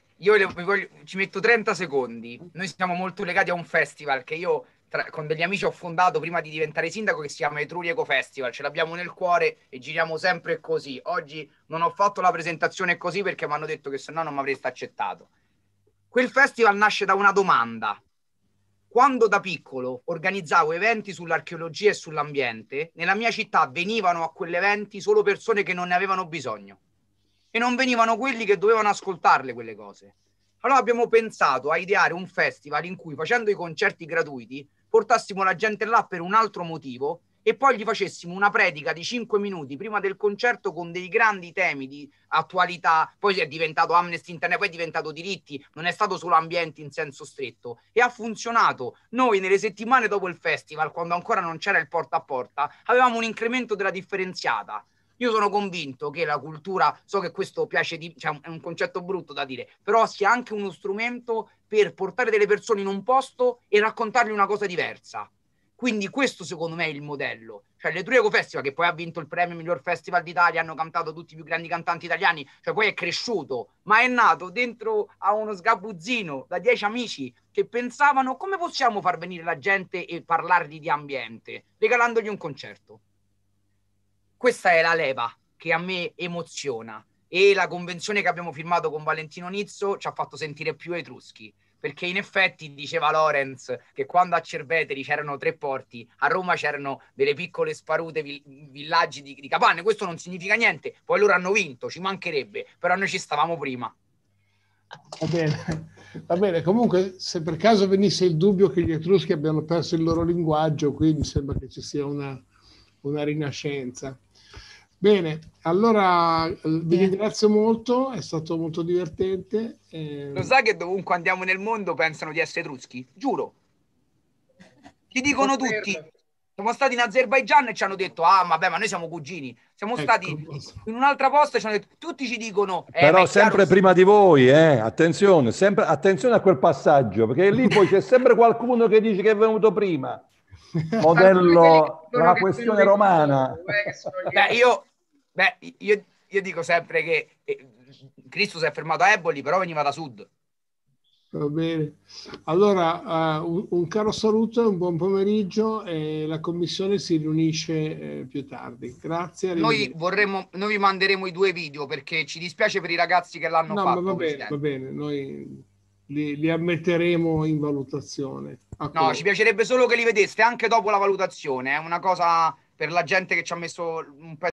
ci metto 30 secondi. Noi siamo molto legati a un festival che io con degli amici ho fondato prima di diventare sindaco, che si chiama Etruria Eco Festival. Ce l'abbiamo nel cuore e giriamo sempre così. Oggi non ho fatto la presentazione così perché mi hanno detto che se no non mi avreste accettato. Quel festival nasce da una domanda. Quando da piccolo organizzavo eventi sull'archeologia e sull'ambiente, nella mia città venivano a quegli eventi solo persone che non ne avevano bisogno e non venivano quelli che dovevano ascoltarle quelle cose. Allora abbiamo pensato a ideare un festival in cui, facendo i concerti gratuiti, portassimo la gente là per un altro motivo e poi gli facessimo una predica di 5 minuti prima del concerto con dei grandi temi di attualità. Poi è diventato Amnesty International, poi è diventato diritti, non è stato solo ambiente in senso stretto, e ha funzionato. Noi nelle settimane dopo il festival, quando ancora non c'era il porta a porta, avevamo un incremento della differenziata. Io sono convinto che la cultura, so che questo piace, cioè è un concetto brutto da dire, però sia anche uno strumento per portare delle persone in un posto e raccontargli una cosa diversa. Quindi questo secondo me è il modello. Cioè l'Etruria Eco Festival, che poi ha vinto il premio miglior festival d'Italia, hanno cantato tutti i più grandi cantanti italiani, cioè poi è cresciuto, ma è nato dentro a uno sgabuzzino da 10 amici che pensavano come possiamo far venire la gente e parlargli di ambiente, regalandogli un concerto. Questa è la leva che a me emoziona, e la convenzione che abbiamo firmato con Valentino Nizzo ci ha fatto sentire più etruschi, perché in effetti diceva Lorenz che quando a Cerveteri c'erano 3 porti, a Roma c'erano delle piccole sparute villaggi di capanne. Questo non significa niente, poi loro hanno vinto, ci mancherebbe, però noi ci stavamo prima. Va bene, comunque se per caso venisse il dubbio che gli etruschi abbiano perso il loro linguaggio, qui mi sembra che ci sia una rinascenza. Bene, allora vi ringrazio molto, è stato molto divertente. Lo sai che dovunque andiamo nel mondo pensano di essere etruschi? Giuro. Ci dicono tutti. Siamo stati in Azerbaigian e ci hanno detto, ah vabbè, ma noi siamo cugini. Siamo stati in un'altra posta e ci hanno detto, tutti ci dicono... Però sempre prima di voi, attenzione, sempre, attenzione a quel passaggio, perché lì poi c'è sempre qualcuno che dice che è venuto prima. Modello la questione romana. Io dico sempre che Cristo si è fermato a Eboli, però veniva da sud. Va bene, allora un caro saluto e un buon pomeriggio, e la commissione si riunisce più tardi. Grazie. Noi vi manderemo i 2 video perché ci dispiace per i ragazzi che l'hanno fatto. Ma va bene, noi li ammetteremo in valutazione. No, ci piacerebbe solo che li vedeste anche dopo la valutazione, è una cosa per la gente che ci ha messo un pezzo.